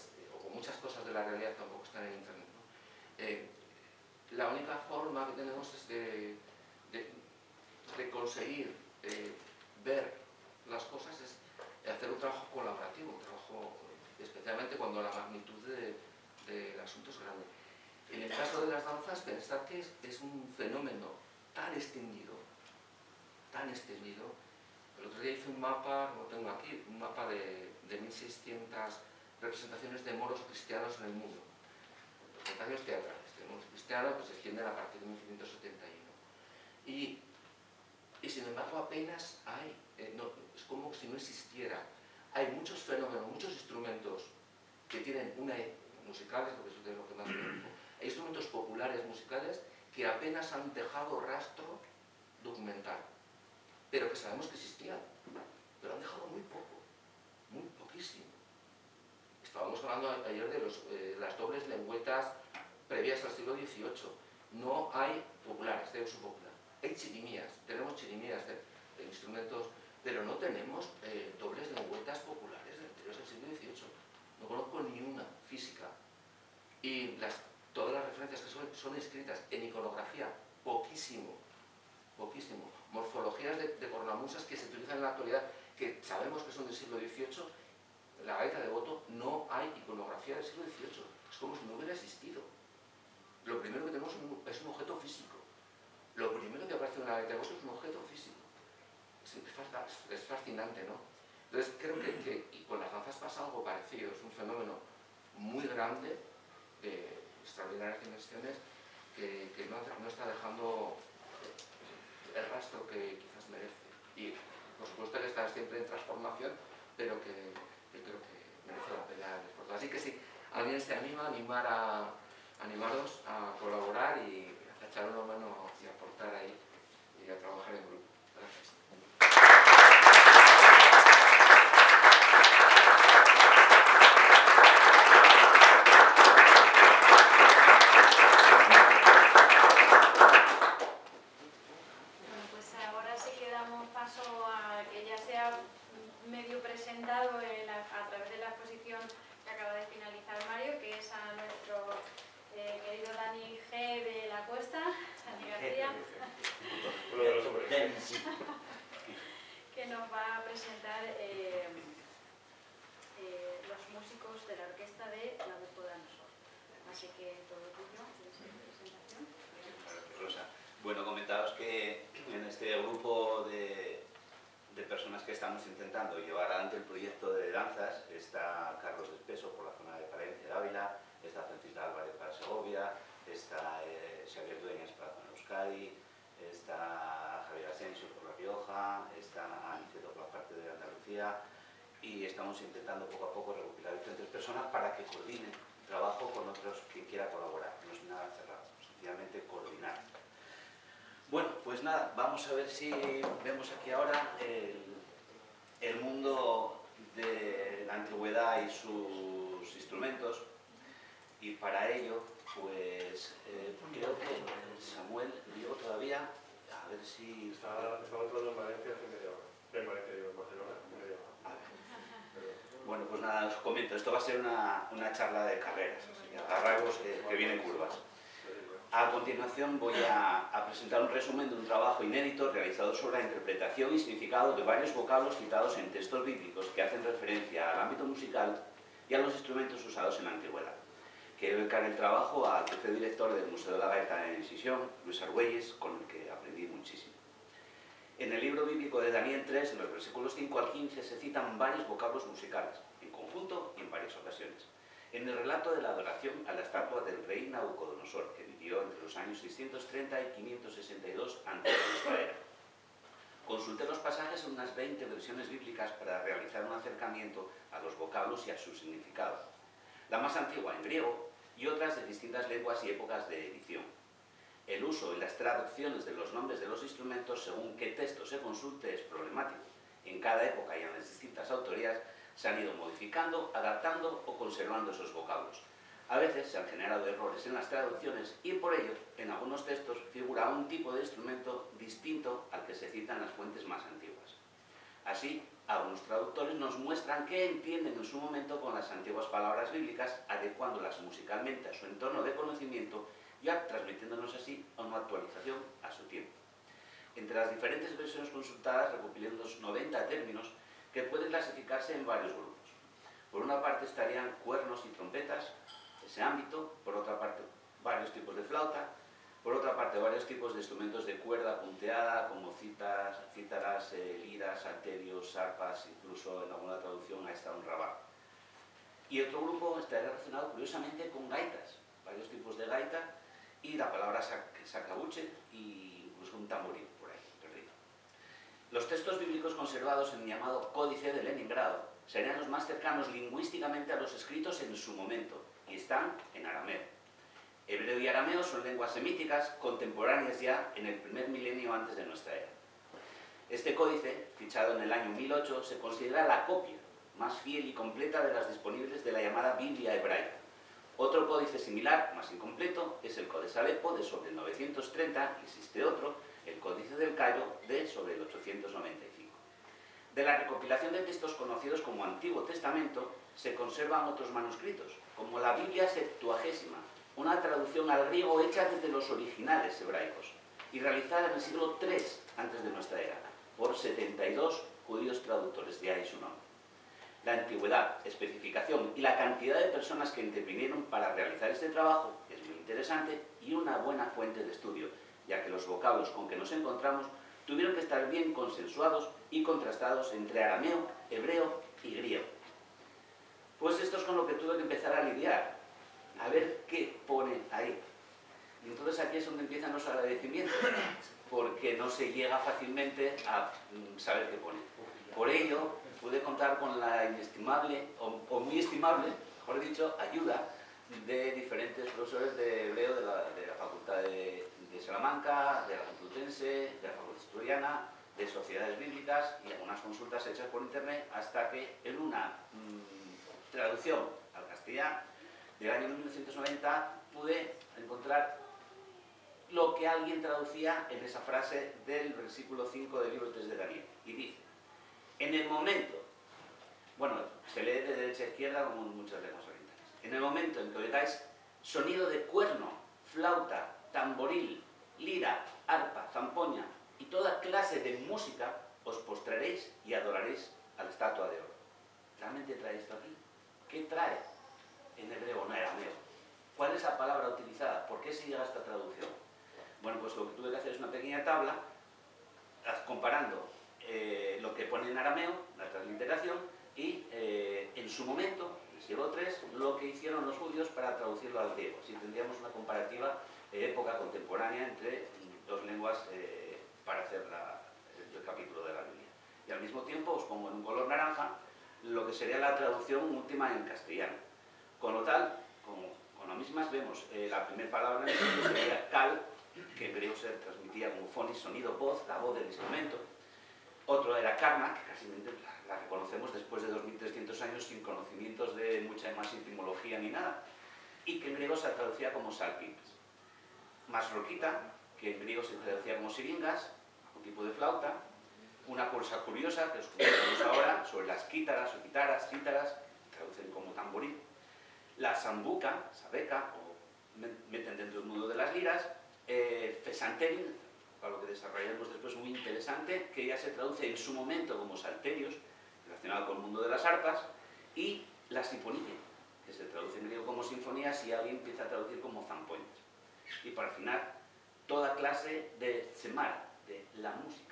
la única forma que tenemos es de, de, de conseguir eh, ver las cosas, es hacer un trabajo colaborativo, un trabajo especialmente cuando la magnitud de, del asunto es grande. En el caso de las danzas, pensar que es, es un fenómeno tan extendido, tan extendido. El otro día hice un mapa, lo tengo aquí, un mapa de, de mil seiscientas representaciones de moros cristianos en el mundo. Representaciones teatrales de moros cristianos que se extienden a partir de mil quinientos setenta y uno. Y, y sin embargo apenas hay, eh, no, es como si no existiera. Hay muchos fenómenos, muchos instrumentos que tienen una, musicales, porque eso es de lo que más me ocupo. Hay instrumentos populares musicales que apenas han dejado rastro documental, pero que sabemos que existían, pero han dejado muy poco, muy poquísimo. Estábamos hablando ayer de los, eh, las dobles lengüetas previas al siglo dieciocho. No hay populares, de uso popular. Hay chirimías, tenemos chirimías de, de instrumentos, pero no tenemos eh, dobles lengüetas populares anteriores al siglo dieciocho. No conozco ni una física. Y las, todas las referencias que son, son escritas en iconografía, poquísimo, poquísimo. Morfologías de, de cornamusas que se utilizan en la actualidad, que sabemos que son del siglo dieciocho, la gaita de Boto, no hay iconografía del siglo dieciocho. Es como si no hubiera existido. Lo primero que tenemos es un objeto físico. Lo primero que aparece en la gaita de Boto es un objeto físico. Es, es fascinante, ¿no? Entonces creo que, que y con las danzas pasa algo parecido. Es un fenómeno muy grande, de extraordinarias dimensiones, que, que no, no está dejando el rastro que quizás merece. Y por supuesto que está siempre en transformación, pero que, que creo que merece la pena el esfuerzo. Así que si alguien se anima, animar a, animaros a colaborar y a echar una mano y a aportar ahí y a trabajar en grupo. Gracias. Medio presentado en la, a través de la exposición que acaba de finalizar Mario, que es a nuestro eh, querido Dani G de la Cuesta, Dani García, que nos va a presentar eh, eh, los músicos de la orquesta de La Nabucodonosor. Así que todo tuyo, presentación. Rosa. Bueno, comentaros que en este grupo de de personas que estamos intentando llevar adelante el proyecto de danzas está Carlos Despeso por la zona de Palencia de Ávila, está Francisca Álvarez para Segovia, está eh, Xavier Dueñas para zona Euskadi, está Javier Asensio por La Rioja, está Aniceto por la parte de Andalucía y estamos intentando poco a poco recopilar diferentes personas para que coordinen trabajo con otros quien quiera colaborar, no es nada cerrado, sencillamente coordinar. Bueno, pues nada, vamos a ver si vemos aquí ahora el, el mundo de la antigüedad y sus instrumentos y para ello, pues eh, creo que Samuel Diego todavía, a ver si... Está, está entrando en Valencia hace media hora, en Valencia digo, en Barcelona, media hora. Bueno, pues nada, os comento, esto va a ser una, una charla de carreras, así que agarraos que, que vienen curvas. A continuación voy a, a presentar un resumen de un trabajo inédito realizado sobre la interpretación y significado de varios vocablos citados en textos bíblicos que hacen referencia al ámbito musical y a los instrumentos usados en la antigüedad. Quiero dedicar el trabajo al jefe director del Museo de la Gaita en Sisión, Luis Argüelles, con el que aprendí muchísimo. En el libro bíblico de Daniel tres, en los versículos cinco al quince, se citan varios vocablos musicales, en conjunto y en varias ocasiones. En el relato de la adoración a la estatua del rey Nabucodonosor, que vivió entre los años seiscientos treinta y quinientos sesenta y dos antes de nuestra era. Consulté los pasajes en unas veinte versiones bíblicas para realizar un acercamiento a los vocablos y a su significado. La más antigua en griego y otras de distintas lenguas y épocas de edición. El uso y las traducciones de los nombres de los instrumentos según qué texto se consulte es problemático. En cada época y en las distintas autorías se han ido modificando, adaptando o conservando esos vocablos. A veces se han generado errores en las traducciones y por ello, en algunos textos, figura un tipo de instrumento distinto al que se cita en las fuentes más antiguas. Así, algunos traductores nos muestran qué entienden en su momento con las antiguas palabras bíblicas, adecuándolas musicalmente a su entorno de conocimiento ya transmitiéndonos así a una actualización a su tiempo. Entre las diferentes versiones consultadas recopilé unos noventa términos que pueden clasificarse en varios grupos. Por una parte estarían cuernos y trompetas, ese ámbito, por otra parte varios tipos de flauta, por otra parte varios tipos de instrumentos de cuerda punteada, como citas, cítaras, eh, liras, salterios, arpas, incluso en alguna traducción ha estado un rabá. Y otro grupo estaría relacionado curiosamente con gaitas, varios tipos de gaita y la palabra sac sacabuche y incluso un tamboril por ahí perdido. Los textos bíblicos conservados en el llamado Códice de Leningrado serían los más cercanos lingüísticamente a los escritos en su momento y están en arameo. Hebreo y arameo son lenguas semíticas contemporáneas ya en el primer milenio antes de nuestra era. Este códice, fichado en el año mil ocho, se considera la copia más fiel y completa de las disponibles de la llamada Biblia hebraica. Otro códice similar, más incompleto, es el Codex Alepo de sobre el novecientos treinta y existe otro, el Códice del Cairo de sobre el ochocientos noventa y cinco. De la recopilación de textos conocidos como Antiguo Testamento se conservan otros manuscritos, como la Biblia Septuagésima, una traducción al griego hecha desde los originales hebraicos y realizada en el siglo tres antes de nuestra era, por setenta y dos judíos traductores, de ahí su nombre. La antigüedad, especificación y la cantidad de personas que intervinieron para realizar este trabajo es muy interesante y una buena fuente de estudio, ya que los vocablos con que nos encontramos tuvieron que estar bien consensuados y contrastados entre arameo, hebreo y griego. Pues esto es con lo que tuve que empezar a lidiar, a ver qué pone ahí. Y entonces aquí es donde empiezan los agradecimientos, porque no se llega fácilmente a saber qué pone. Por ello, pude contar con la inestimable, o, o muy estimable, mejor dicho, ayuda de diferentes profesores de hebreo de la, de la Facultad de, de Salamanca, de la Complutense, de la Facultad Asturiana, de Sociedades Bíblicas y algunas consultas hechas por internet, hasta que en una mmm, traducción al castellano del año mil novecientos noventa pude encontrar lo que alguien traducía en esa frase del versículo cinco del libro tres de Daniel. Y dice: en el momento, bueno, se lee de derecha a izquierda como en muchas lenguas orientales, en el momento en que oigáis sonido de cuerno, flauta, tamboril, lira, arpa, zampoña y toda clase de música, os postraréis y adoraréis a la estatua de oro. ¿Realmente trae esto aquí? ¿Qué trae en hebreo, no arameo? ¿Cuál es la palabra utilizada? ¿Por qué se llega a esta traducción? Bueno, pues lo que tuve que hacer es una pequeña tabla comparando eh, lo que pone en arameo, la transliteración, y eh, en su momento, en el siglo tres, lo que hicieron los judíos para traducirlo al griego. Así tendríamos una comparativa eh, época contemporánea entre dos lenguas eh, para hacer la, el, el capítulo de la Biblia. Y al mismo tiempo os pongo en un color naranja lo que sería la traducción última en castellano. Con lo tal, como, con las mismas vemos eh, la primera palabra en el que sería cal, que en griego se transmitía como fonis, sonido, voz, la voz del instrumento. Otro era karma, que casi la reconocemos después de dos mil trescientos años sin conocimientos de mucha más etimología ni nada, y que en griego se traducía como salpines. Masroquita, que en griego se traducía como siringas, un tipo de flauta. Una cosa curiosa que os comentamos ahora sobre las quítaras o quitaras, cítaras, traducen como tamboril. La sambuca, sabeca, o meten dentro del mundo de las liras. Eh, fesanterin, para lo que desarrollaremos después, muy interesante, que ya se traduce en su momento como salterios, relacionado con el mundo de las arpas, y la sinfonía, que se traduce en griego como sinfonías y alguien empieza a traducir como zampoñas. Y para final, toda clase de semara, de la música.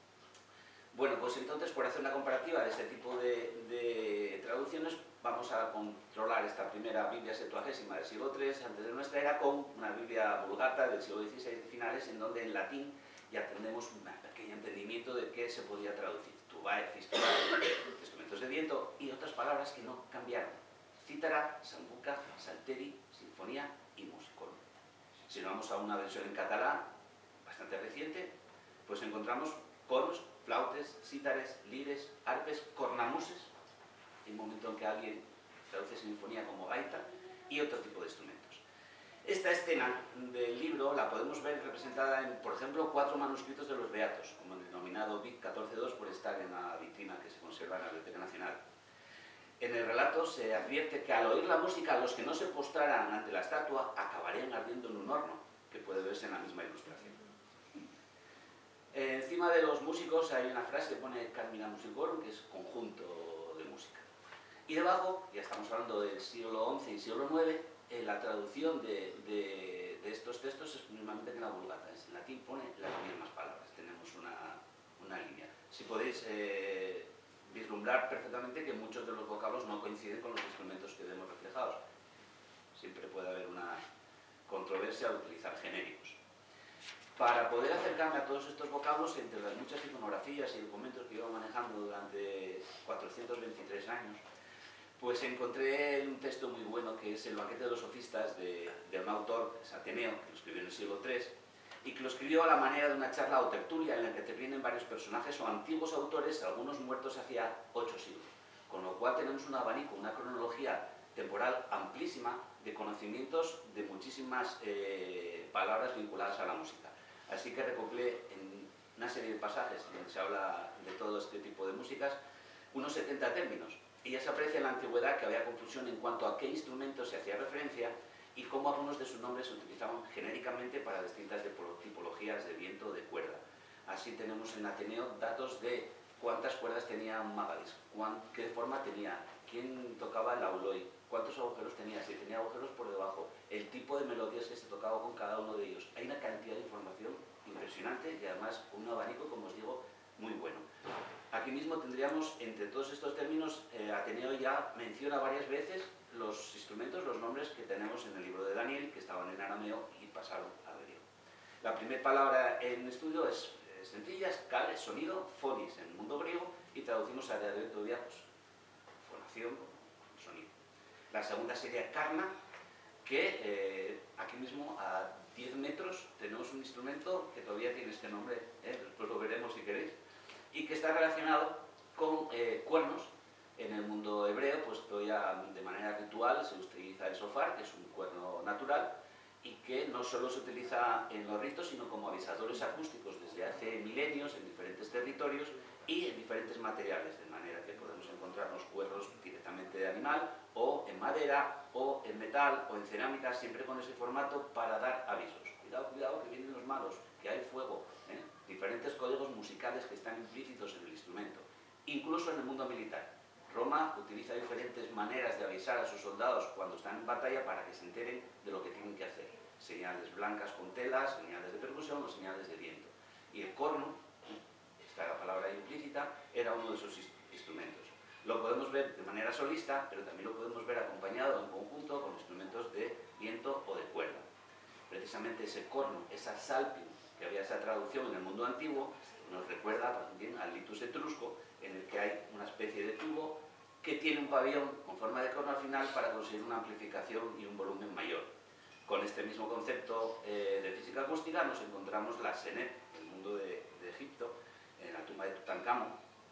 Bueno, pues entonces, por hacer una comparativa de este tipo de, de traducciones, vamos a controlar esta primera Biblia Septuagésima del siglo tres antes de nuestra era con una Biblia Vulgata del siglo dieciséis de finales, en donde en latín ya tenemos un pequeño entendimiento de qué se podía traducir. Tubae, fistula, instrumentos de viento y otras palabras que no cambiaron. Cítara, sambuca, salteri, sinfonía y musicón. Si nos vamos a una versión en catalán, bastante reciente, pues encontramos coros, flautes, cítares, lires, arpes, cornamuses, en un momento en que alguien traduce sinfonía como gaita, y otro tipo de instrumentos. Esta escena del libro la podemos ver representada en, por ejemplo, cuatro manuscritos de los Beatos, como el denominado B I C catorce dos, por estar en la vitrina que se conserva en la Biblioteca Nacional. En el relato se advierte que al oír la música los que no se postraran ante la estatua acabarían ardiendo en un horno, que puede verse en la misma ilustración. Encima de los músicos hay una frase que pone Carmina Musicorum, que es conjunto de música. Y debajo, ya estamos hablando del siglo once y siglo nueve, eh, la traducción de, de, de estos textos es mismamente que la Vulgata. En latín pone las mismas palabras, tenemos una, una línea. Si podéis eh, vislumbrar perfectamente que muchos de los vocablos no coinciden con los instrumentos que vemos reflejados. Siempre puede haber una controversia al utilizar genéricos. Para poder acercarme a todos estos vocablos, entre las muchas iconografías y documentos que llevo manejando durante cuatrocientos veintitrés años, pues encontré un texto muy bueno que es el Banquete de los Sofistas de, de un autor, que es Ateneo, que lo escribió en el siglo tres, y que lo escribió a la manera de una charla o tertulia en la que intervienen varios personajes o antiguos autores, algunos muertos hacía ocho siglos. Con lo cual tenemos un abanico, una cronología temporal amplísima de conocimientos de muchísimas eh, palabras vinculadas a la música. Así que recopilé en una serie de pasajes donde se habla de todo este tipo de músicas unos setenta términos. Y ya se aprecia en la antigüedad que había confusión en cuanto a qué instrumentos se hacía referencia y cómo algunos de sus nombres se utilizaban genéricamente para distintas tipologías de viento o de cuerda. Así tenemos en Ateneo datos de cuántas cuerdas tenía un magadis, qué forma tenía, quién tocaba el auloi, cuántos agujeros tenía, si tenía agujeros por debajo, el tipo de melodías que se tocaba con cada uno de ellos. Hay una cantidad de información impresionante y además un abanico, como os digo, muy bueno. Aquí mismo tendríamos, entre todos estos términos, eh, Ateneo ya menciona varias veces los instrumentos, los nombres que tenemos en el libro de Daniel, que estaban en arameo y pasaron al griego. La primera palabra en estudio es eh, sencilla, es cal, es sonido, fonis en el mundo griego, y traducimos a dialecto pues, fonación, sonido. La segunda sería karna, que eh, aquí mismo a diez metros tenemos un instrumento que todavía tiene este nombre, eh, después lo veremos si queréis, y que está relacionado con eh, cuernos. En el mundo hebreo, pues todavía de manera ritual se utiliza el sofar, que es un cuerno natural, y que no solo se utiliza en los ritos, sino como avisadores acústicos desde hace milenios en diferentes territorios y en diferentes materiales, de manera que podemos encontrarnos cuernos directamente de animal, o en madera, o en metal, o en cerámica, siempre con ese formato para dar avisos. Cuidado, cuidado, que vienen los malos, que hay fuego, ¿eh? Diferentes códigos musicales que están implícitos en el instrumento, incluso en el mundo militar. Roma utiliza diferentes maneras de avisar a sus soldados cuando están en batalla para que se enteren de lo que tienen que hacer. Señales blancas con telas, señales de percusión o señales de viento. Y el corno, esta la palabra implícita, era uno de esos instrumentos. Lo podemos ver de manera solista, pero también lo podemos ver acompañado en conjunto con instrumentos de viento o de cuerda. Precisamente ese corno, esa salping, que había esa traducción en el mundo antiguo, nos recuerda también al litus etrusco, en el que hay una especie de tubo que tiene un pabellón con forma de corno al final para conseguir una amplificación y un volumen mayor. Con este mismo concepto eh, de física acústica nos encontramos la Senet, el mundo de, de Egipto, en la tumba de Tutankamón,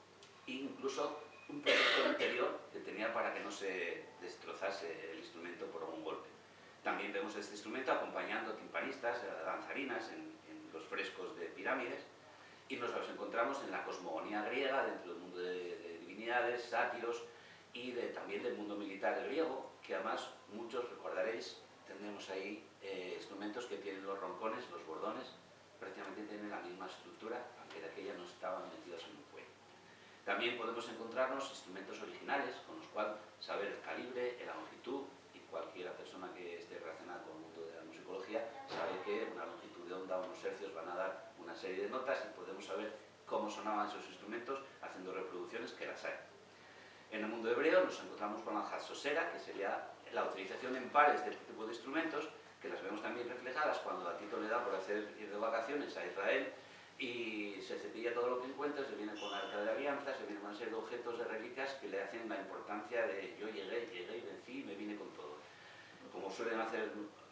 e incluso un protector interior que tenía para que no se destrozase el instrumento por un golpe. También vemos este instrumento acompañando a timpanistas, a danzarinas en, en los frescos de pirámides, y nos los encontramos en la cosmogonía griega, dentro del mundo de, de divinidades, sátiros, y de, también del mundo militar griego, que además muchos recordaréis, tenemos ahí eh, instrumentos que tienen los roncones, los bordones, prácticamente tienen la misma estructura, aunque de aquella no estaban metidos en un fuelle. También podemos encontrarnos instrumentos originales, con los cuales saber el calibre, la longitud, y cualquiera persona que esté relacionada con el mundo de la musicología sabe que una longitud de onda, unos hercios van a dar una serie de notas y podemos saber cómo sonaban esos instrumentos haciendo reproducciones, que las hay. En el mundo hebreo nos encontramos con la jazzosera, que sería la utilización en pares de este tipo de instrumentos, que las vemos también reflejadas cuando a Tito le da por hacer ir de vacaciones a Israel y se cepilla todo lo que encuentra, se viene con la arca de la alianza, se viene con una serie de objetos, de reliquias que le hacen la importancia de yo llegué, llegué y vencí y me vine con todo, como suelen hacer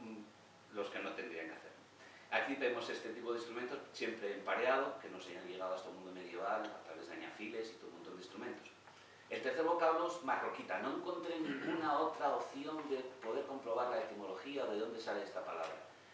los que no tendrían que hacer. Aquí vemos este tipo de instrumentos siempre empareado, que nos hayan llegado hasta el mundo medieval a través de añafiles y todo un montón de instrumentos. El tercer vocablo es marroquita. No encontré ninguna otra opción de poder comprobar la etimología o de dónde sale esta palabra.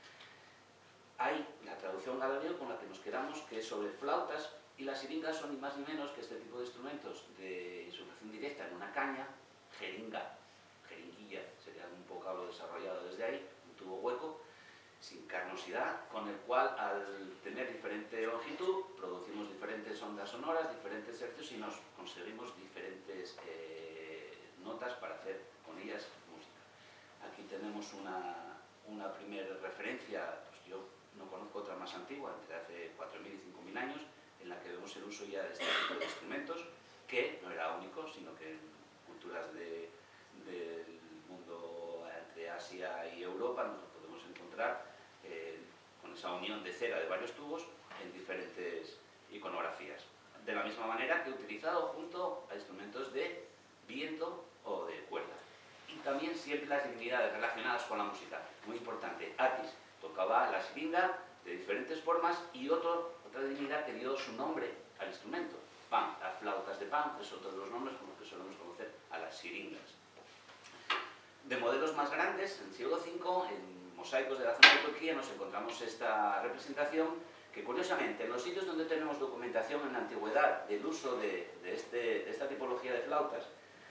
Hay la traducción galardeo con la que nos quedamos, que es sobre flautas, y las siringas son ni más ni menos que este tipo de instrumentos de insuflación directa en una caña, jeringa, jeringuilla, sería un vocablo desarrollado desde ahí, un tubo hueco, sin carnosidad, con el cual al tener diferente longitud producimos diferentes ondas sonoras, diferentes hercios y nos conseguimos diferentes eh, notas para hacer con ellas música. Aquí tenemos una, una primera referencia, pues yo no conozco otra más antigua, entre hace cuatro mil y cinco mil años, en la que vemos el uso ya de este tipo de instrumentos, que no era único, sino que en culturas de, del mundo entre Asia y Europa nos podemos encontrar eh, con esa unión de cera de varios tubos en diferentes iconografías. De la misma manera que he utilizado junto a instrumentos de viento o de cuerda. Y también siempre las divinidades relacionadas con la música. Muy importante, Atis tocaba la siringa de diferentes formas y otro, otra divinidad que dio su nombre al instrumento. Pan, las flautas de Pan, es otro de los nombres con los que solemos conocer a las siringas. De modelos más grandes, en el siglo cinco, en mosaicos de la zona de Turquía, nos encontramos esta representación que, curiosamente, en los sitios donde tenemos documentación en la antigüedad del uso de, de, este, de esta tipología de flautas,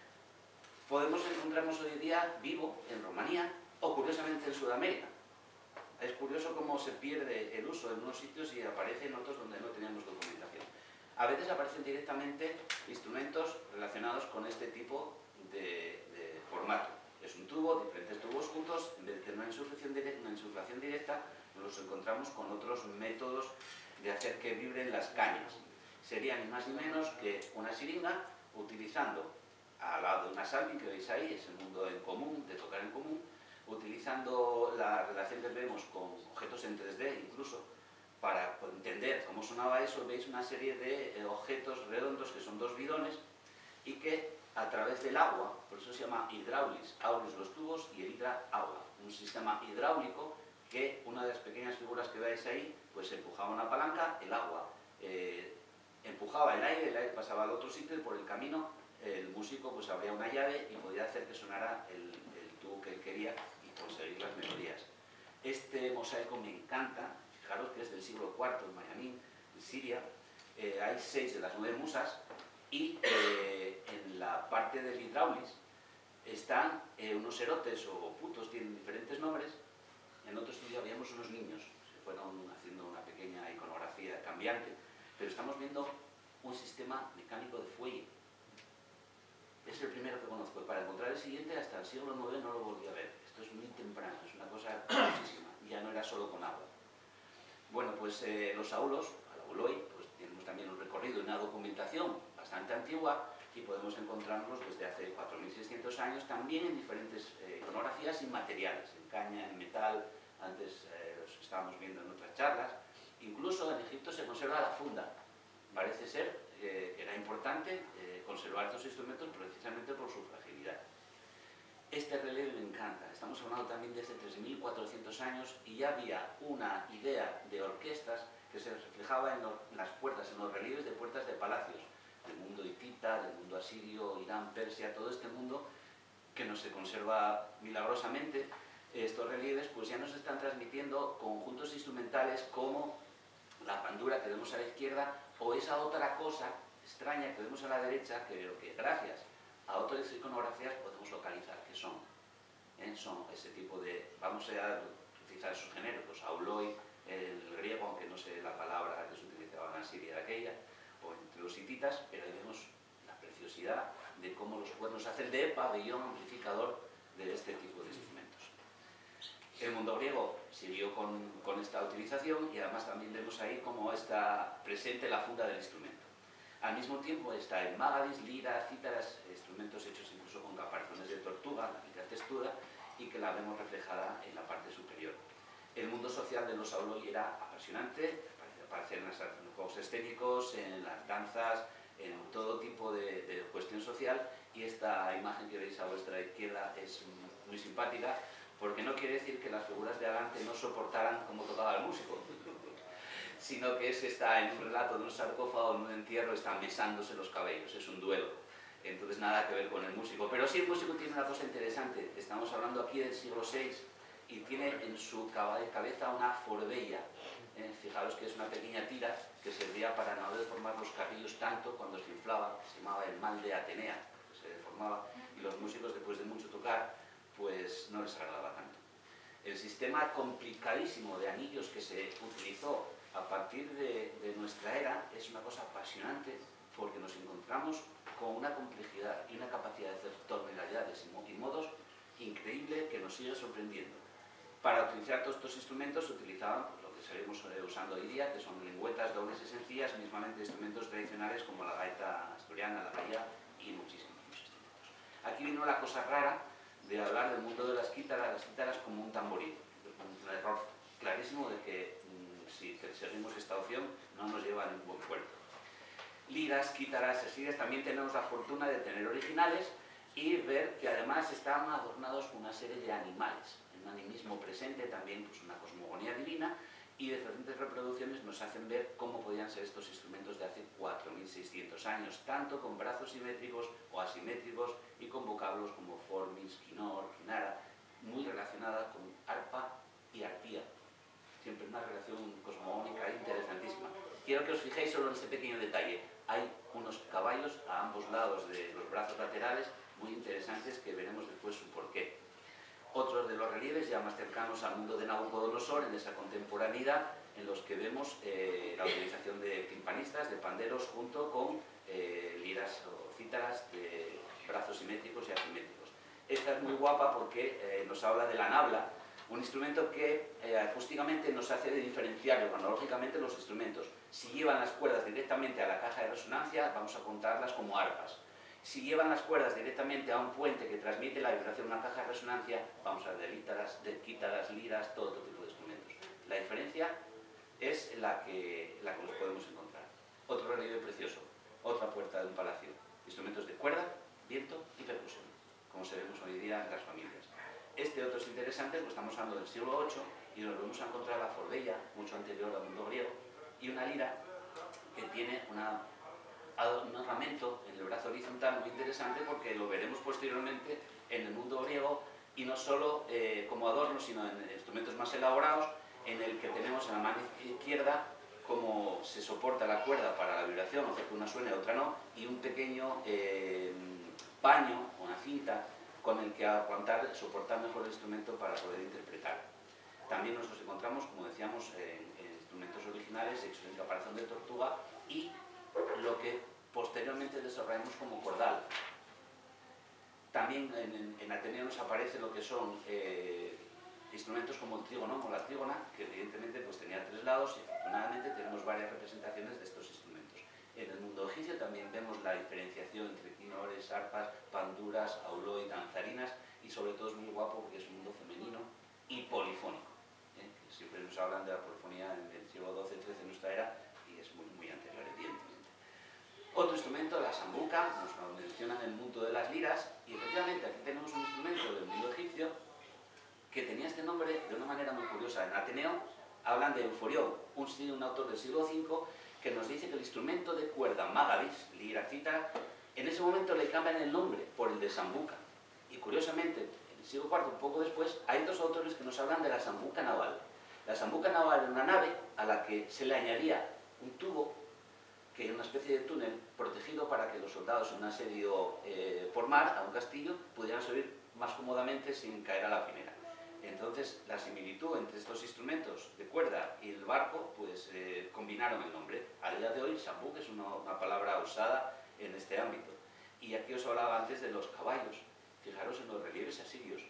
podemos encontrarnos hoy en día vivo en Rumanía o, curiosamente, en Sudamérica. Es curioso cómo se pierde el uso en unos sitios y aparece en otros donde no tenemos documentación. A veces aparecen directamente instrumentos relacionados con este tipo de, de formato. Es un tubo, diferentes tubos juntos, en vez de tener una insuflación directa, una insuflación directa, nos encontramos con otros métodos de hacer que vibren las cañas. Sería ni más ni menos que una siringa utilizando al lado de una salvi que veis ahí, ese mundo en común, de tocar en común, utilizando la relación que vemos con objetos en tres D incluso, para entender cómo sonaba eso, veis una serie de objetos redondos que son dos bidones y que a través del agua, por eso se llama hidráulis, aulis los tubos y el hidra agua, un sistema hidráulico que una de las pequeñas figuras que veis ahí, pues empujaba una palanca, el agua eh, empujaba el aire, el aire pasaba al otro sitio y por el camino el músico pues abría una llave y podía hacer que sonara el, el tubo que él quería y conseguir las melodías. Este mosaico me encanta, fijaros que es del siglo cuarto en Mayamín, en Siria, eh, hay seis de las nueve musas y eh, en la parte del hidráulis están eh, unos erotes o putos, tienen diferentes nombres. En otro estudio habíamos unos niños, se fueron haciendo una pequeña iconografía cambiante, pero estamos viendo un sistema mecánico de fuelle. Es el primero que conozco y para encontrar el siguiente hasta el siglo nueve no lo volví a ver. Esto es muy temprano, es una cosa muchísima, ya no era solo con agua. Bueno, pues eh, los aulos, al auloi, pues tenemos también un recorrido y una documentación bastante antigua y podemos encontrarnos desde hace cuatro mil seiscientos años también en diferentes eh, iconografías y materiales, en caña, en metal, antes eh, los estábamos viendo en otras charlas. Incluso en Egipto se conserva la funda. Parece ser eh, que era importante eh, conservar estos instrumentos precisamente por su fragilidad. Este relieve me encanta, estamos hablando también de hace tres mil cuatrocientos años y ya había una idea de orquestas que se reflejaba en, lo, en las puertas, en los relieves de puertas de palacios, del mundo hitita, del mundo asirio, Irán, Persia, todo este mundo que no se conserva milagrosamente. Estos relieves pues ya nos están transmitiendo conjuntos instrumentales como la pandura que vemos a la izquierda o esa otra cosa extraña que vemos a la derecha, que veo que gracias a otras iconografías podemos localizar qué son. ¿Eh? Son ese tipo de, vamos a utilizar esos genéricos, auloi, el griego, aunque no sé la palabra que se utilizaba en Siria de aquella, o entre los hititas, pero ahí vemos la preciosidad de cómo los cuernos hacen de pabellón amplificador de este tipo de instrumentos. El mundo griego siguió con, con esta utilización y además también vemos ahí cómo está presente la funda del instrumento. Al mismo tiempo está el magadis, lira, cítaras, instrumentos hechos incluso con caparazones de tortuga, la única textura, y que la vemos reflejada en la parte superior. El mundo social de los auloi era apasionante, aparece en los juegos escénicos, en las danzas, en todo tipo de, de cuestión social, y esta imagen que veis a vuestra izquierda es muy simpática, porque no quiere decir que las figuras de adelante no soportaran cómo tocaba el músico, sino que es que está en un relato de un sarcófago, en un entierro, está mesándose los cabellos, es un duelo. Entonces nada que ver con el músico. Pero sí el músico tiene una cosa interesante, estamos hablando aquí del siglo seis, y tiene en su cabeza una forbella. Eh, fijaros que es una pequeña tira que servía para no deformar los cabellos tanto cuando se inflaba, se llamaba el mal de Atenea, se deformaba y los músicos después de mucho tocar pues no les agradaba tanto. El sistema complicadísimo de anillos que se utilizó a partir de, de nuestra era es una cosa apasionante porque nos encontramos con una complejidad y una capacidad de hacer tonalidades y modos increíble que nos sigue sorprendiendo. Para utilizar todos estos instrumentos se utilizaban pues, lo que seguimos usando hoy día, que son lengüetas dobles y sencillas, mismamente instrumentos tradicionales como la gaita asturiana, la gaita y muchísimos instrumentos. Aquí vino la cosa rara de hablar del mundo de las quítaras, las quítaras como un tamboril. Un error clarísimo de que mmm, si seguimos esta opción no nos lleva a ningún buen puerto. Liras, quítaras, asíes, también tenemos la fortuna de tener originales y ver que además están adornados con una serie de animales, un animismo presente, también pues, una cosmogonía divina, y diferentes reproducciones nos hacen ver cómo podían ser estos instrumentos de hace cuatro mil seiscientos años, tanto con brazos simétricos o asimétricos y con vocablos como formis, quinor, quinara, muy relacionada con arpa y arpía. Siempre una relación cosmogónica interesantísima. Quiero que os fijéis solo en este pequeño detalle. Hay unos caballos a ambos lados de los brazos laterales muy interesantes que veremos después su porqué. Otros de los relieves ya más cercanos al mundo de Nabucodonosor, en esa contemporaneidad, en los que vemos eh, la utilización de timpanistas, de panderos, junto con eh, liras o cítaras de brazos simétricos y asimétricos. Esta es muy guapa porque eh, nos habla de la nabla, un instrumento que eh, acústicamente nos hace diferenciar cronológicamente los instrumentos. Si llevan las cuerdas directamente a la caja de resonancia, vamos a contarlas como arpas. Si llevan las cuerdas directamente a un puente que transmite la vibración a una caja de resonancia, vamos a ver de lítaras, de quítaras, liras, todo otro tipo de instrumentos. La diferencia es la que, la que nos podemos encontrar. Otro relieve precioso, otra puerta de un palacio. Instrumentos de cuerda, viento y percusión, como se vemos hoy día en las familias. Este otro es interesante, pues estamos hablando del siglo ocho y nos vamos a encontrar la forbella, mucho anterior al mundo griego, y una lira que tiene una, un ornamento en el brazo horizontal muy interesante porque lo veremos posteriormente en el mundo griego y no solo eh, como adorno, sino en instrumentos más elaborados, en el que tenemos en la mano izquierda cómo se soporta la cuerda para la vibración, o sea que una suene y otra no, y un pequeño eh, paño, una cinta, con el que aguantar, soportar mejor el instrumento para poder interpretar. También nos los encontramos, como decíamos, en, en instrumentos originales hechos en caparazón de tortuga y lo que posteriormente desarrollamos como cordal. También en, en, en Ateneo nos aparece lo que son eh, instrumentos como el trígono o la trígona, que evidentemente pues, tenía tres lados y afortunadamente tenemos varias representaciones de estos instrumentos. En el mundo egipcio también vemos la diferenciación entre quinores, arpas, panduras, auló y danzarinas, y sobre todo es muy guapo porque es un mundo femenino y polifónico. ¿eh? Siempre nos hablan de la polifonía en el siglo doce trece de nuestra era y es muy, muy anterior, evidentemente. Otro instrumento, la sambuca, nos mencionan el mundo de las liras, y efectivamente aquí tenemos un instrumento del mundo egipcio que tenía este nombre de una manera muy curiosa. En Ateneo hablan de Euforión, un, un autor del siglo cinco, que nos dice que el instrumento de cuerda Magavis, lira, cítara, en ese momento le cambian el nombre por el de sambuca. Y curiosamente, en el siglo cuarto, un poco después, hay dos autores que nos hablan de la sambuca naval. La sambuca naval era una nave a la que se le añadía un tubo, que era una especie de túnel protegido para que los soldados en un asedio eh, por mar a un castillo pudieran subir más cómodamente sin caer a la primera. Entonces, la similitud entre estos instrumentos de cuerda y el barco, pues eh, combinaron el nombre. A día de hoy, sambuca es una, una palabra usada en este ámbito. Y aquí os hablaba antes de los caballos. Fijaros en los relieves asirios,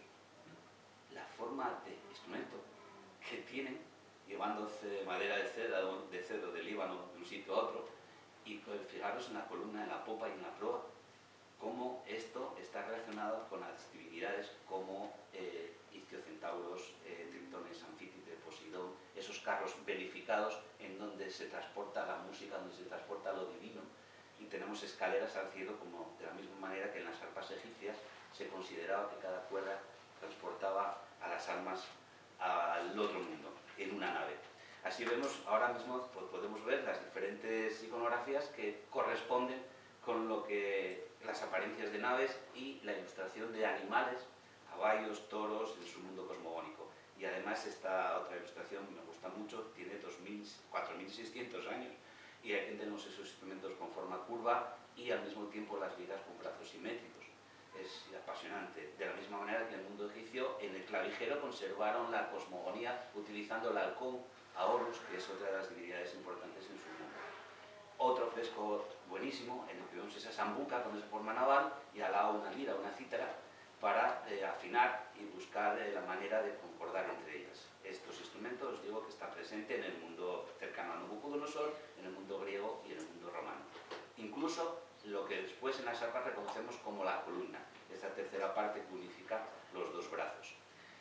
la forma de instrumento que tienen, llevando madera de cedro, de cedro del Líbano de un sitio a otro, y pues, fijaros en la columna, en la popa y en la proa, cómo esto está relacionado con las divinidades como eh, Ictiocentauros, eh, Tritones, Anfítrite, Poseidón, esos carros verificados en donde se transporta la música, donde se transporta lo divino. Y tenemos escaleras al cielo, como de la misma manera que en las arpas egipcias se consideraba que cada cuerda transportaba a las almas al otro mundo, en una nave. Así vemos, ahora mismo pues, podemos ver las diferentes iconografías que corresponden con lo que las apariencias de naves y la ilustración de animales, caballos, toros, en su mundo cosmogónico. Y además esta otra ilustración me gusta mucho, tiene cuatro mil seiscientos años, y aquí tenemos esos instrumentos con forma curva y al mismo tiempo las liras con brazos simétricos. es apasionante. De la misma manera que en el mundo egipcio, en el clavijero conservaron la cosmogonía utilizando el halcón a Horus, que es otra de las divinidades importantes en su mundo. Otro fresco buenísimo, en el que vemos esa sambuca con esa forma naval y al lado una lira, una cítara, para eh, afinar y buscar eh, la manera de concordar entre ellas. Estos instrumentos, os digo que están presentes en el mundo cercano a Nabucodonosor, en el mundo griego y en el mundo romano. Incluso lo que después en las arpas reconocemos como la columna, esta tercera parte que unifica los dos brazos.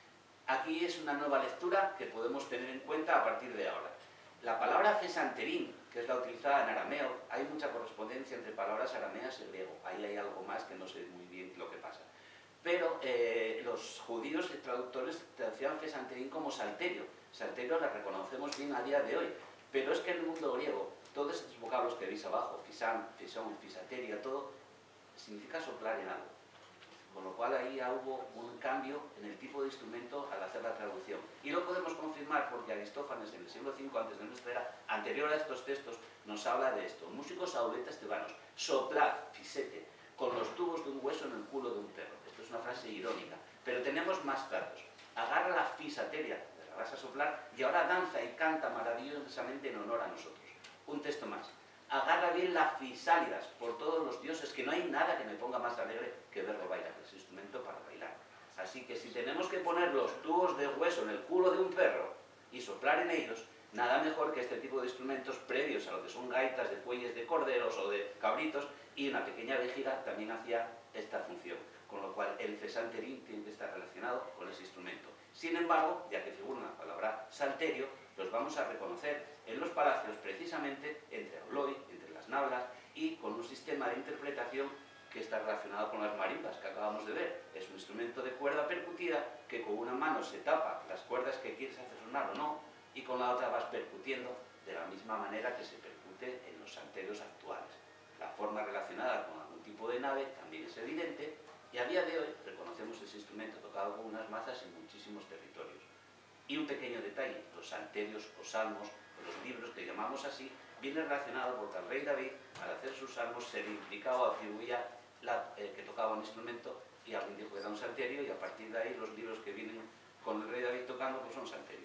Aquí es una nueva lectura que podemos tener en cuenta a partir de ahora. La palabra fesanterín, que es la utilizada en arameo, hay mucha correspondencia entre palabras arameas y griego. Ahí hay algo más que no sé muy bien lo que pasa. Pero eh, los judíos y traductores traducían fesanterín como salterio. Salterio la reconocemos bien a día de hoy. Pero es que en el mundo griego, todos estos vocablos que veis abajo, fisán, fisón, fisateria, todo, significa soplar en algo. Con lo cual ahí hubo un cambio en el tipo de instrumento al hacer la traducción. Y lo podemos confirmar porque Aristófanes en el siglo cinco antes de nuestra era, anterior a estos textos, nos habla de esto. Músicos auletas tebanos, soplar, fisete, con los tubos de un hueso en el culo de un perro. Esto es una frase irónica. Pero tenemos más datos. Agarra la fisateria, la vas a soplar, y ahora danza y canta maravillosamente en honor a nosotros. Un texto más. Agarra bien las fisálidas por todos los dioses, que no hay nada que me ponga más alegre que verlo bailar, es instrumento para bailar. Así que si tenemos que poner los tubos de hueso en el culo de un perro y soplar en ellos, nada mejor que este tipo de instrumentos previos a lo que son gaitas de fuelles de corderos o de cabritos, y una pequeña vejiga también hacía esta función, con lo cual el fesanterín tiene que estar relacionado con ese instrumento. Sin embargo, ya que figura una palabra salterio, los vamos a reconocer en los palacios precisamente entre auloi, entre las nablas y con un sistema de interpretación que está relacionado con las marimbas que acabamos de ver. Es un instrumento de cuerda percutida que con una mano se tapa las cuerdas que quieres hacer sonar o no, y con la otra vas percutiendo de la misma manera que se percute en los salterios actuales. La forma relacionada con algún tipo de nave también es evidente, y a día de hoy reconocemos ese instrumento tocado con unas mazas en muchísimos territorios. Y un pequeño detalle, los salterios o salmos, o los libros que llamamos así, vienen relacionados porque el rey David, al hacer sus salmos, se le implicaba o atribuía la, eh, que tocaba un instrumento, y alguien dijo que era un salterio, y a partir de ahí los libros que vienen con el rey David tocando pues son salterios.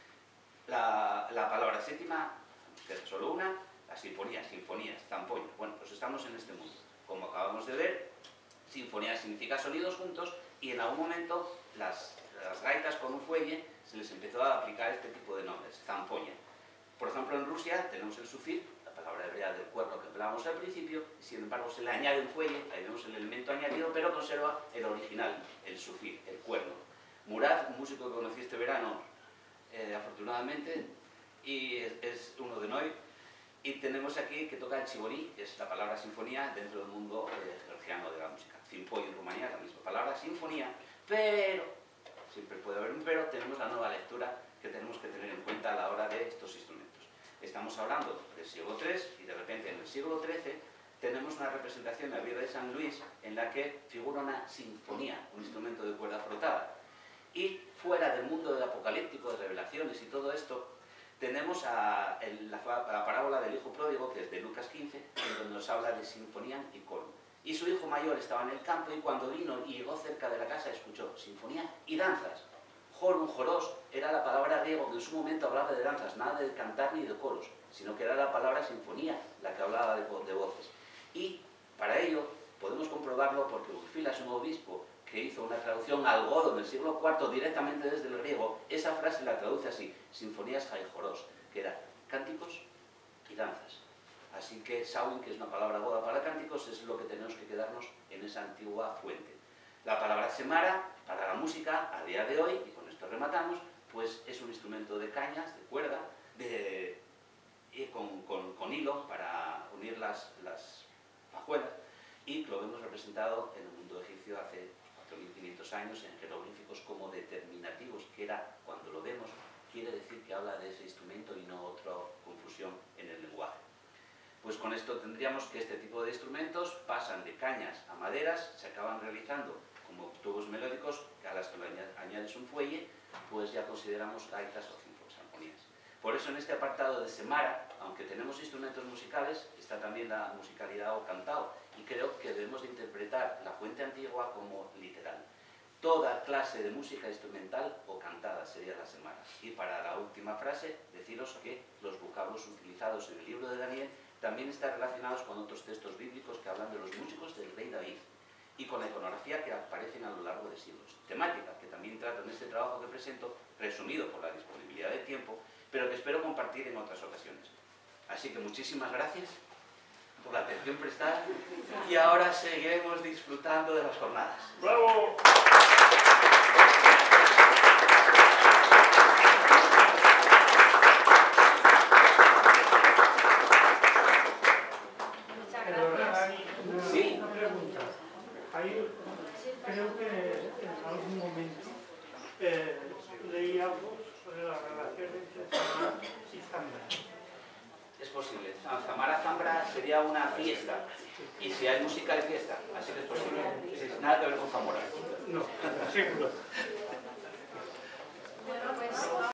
La, la palabra séptima, que es solo una, la sinfonía, sinfonías, zampoña. Bueno, pues estamos en este mundo. Como acabamos de ver, sinfonía significa sonidos juntos, y en algún momento las, las gaitas con un fuelle se les empezó a aplicar este tipo de nombres, zampoña. Por ejemplo, en Rusia tenemos el sufir, la palabra hebrea del cuerno que hablábamos al principio, y sin embargo se le añade un fuelle, ahí vemos el elemento añadido, pero conserva el original, el sufir, el cuerno. Murad, un músico que conocí este verano, eh, afortunadamente, y es, es uno de Noy, y tenemos aquí que toca el chiborí, que es la palabra sinfonía dentro del mundo eh, georgiano de la música. Simpoi en Rumanía, la misma palabra, sinfonía, pero, siempre puede haber un pero, tenemos la nueva lectura que tenemos que tener en cuenta a la hora de estos instrumentos. Estamos hablando del siglo tres, y de repente en el siglo trece tenemos una representación de la vida de San Luis en la que figura una sinfonía, un instrumento de cuerda frotada. Y fuera del mundo del apocalíptico, de revelaciones y todo esto, tenemos a, el, la, la parábola del hijo pródigo, que es de Lucas quince, en donde nos habla de sinfonía y coro. Y su hijo mayor estaba en el campo, y cuando vino y llegó cerca de la casa escuchó sinfonía y danzas. Jorum, joros, era la palabra griego que en su momento hablaba de danzas, nada de cantar ni de coros, sino que era la palabra sinfonía la que hablaba de, de voces. Y para ello podemos comprobarlo porque Ulfilas, un obispo que hizo una traducción al godo en el siglo cuarto directamente desde el griego, esa frase la traduce así, sinfonías jaijoros, que era cánticos y danzas. Así que Samhain, que es una palabra goda para cánticos, es lo que tenemos que quedarnos en esa antigua fuente. La palabra semara, para la música, a día de hoy, y con esto rematamos, pues es un instrumento de cañas, de cuerda, de, y con, con, con hilo para unir las, las pajuelas, y lo vemos representado en el mundo egipcio hace cuatro mil quinientos años en jeroglíficos como determinativos, que era, cuando lo vemos, quiere decir que habla de ese instrumento y no otra confusión en el lenguaje. Pues con esto tendríamos que este tipo de instrumentos pasan de cañas a maderas, se acaban realizando como tubos melódicos, que a las que le añades un fuelle, pues ya consideramos gaitas o sinfonías. Por eso en este apartado de semara, aunque tenemos instrumentos musicales, está también la musicalidad o cantao, y creo que debemos de interpretar la fuente antigua con toda clase de música instrumental o cantada sería la semana. Y para la última frase, deciros que los vocablos utilizados en el libro de Daniel también están relacionados con otros textos bíblicos que hablan de los músicos del rey David y con la iconografía que aparecen a lo largo de siglos. Temática que también trato en este trabajo que presento, resumido por la disponibilidad de tiempo, pero que espero compartir en otras ocasiones. Así que muchísimas gracias por la atención prestada y ahora seguiremos disfrutando de las jornadas. ¡Bravo! Muchas Pero gracias. hay una, Sí. una pregunta. Hay, creo que en algún momento eh, leíamos sobre la relación entre Zamara y Zambra. Es posible. Zamara-Zambra sería una fiesta. Y si hay música de fiesta, así que es posible. Nada que ver con Zamora. No, seguro.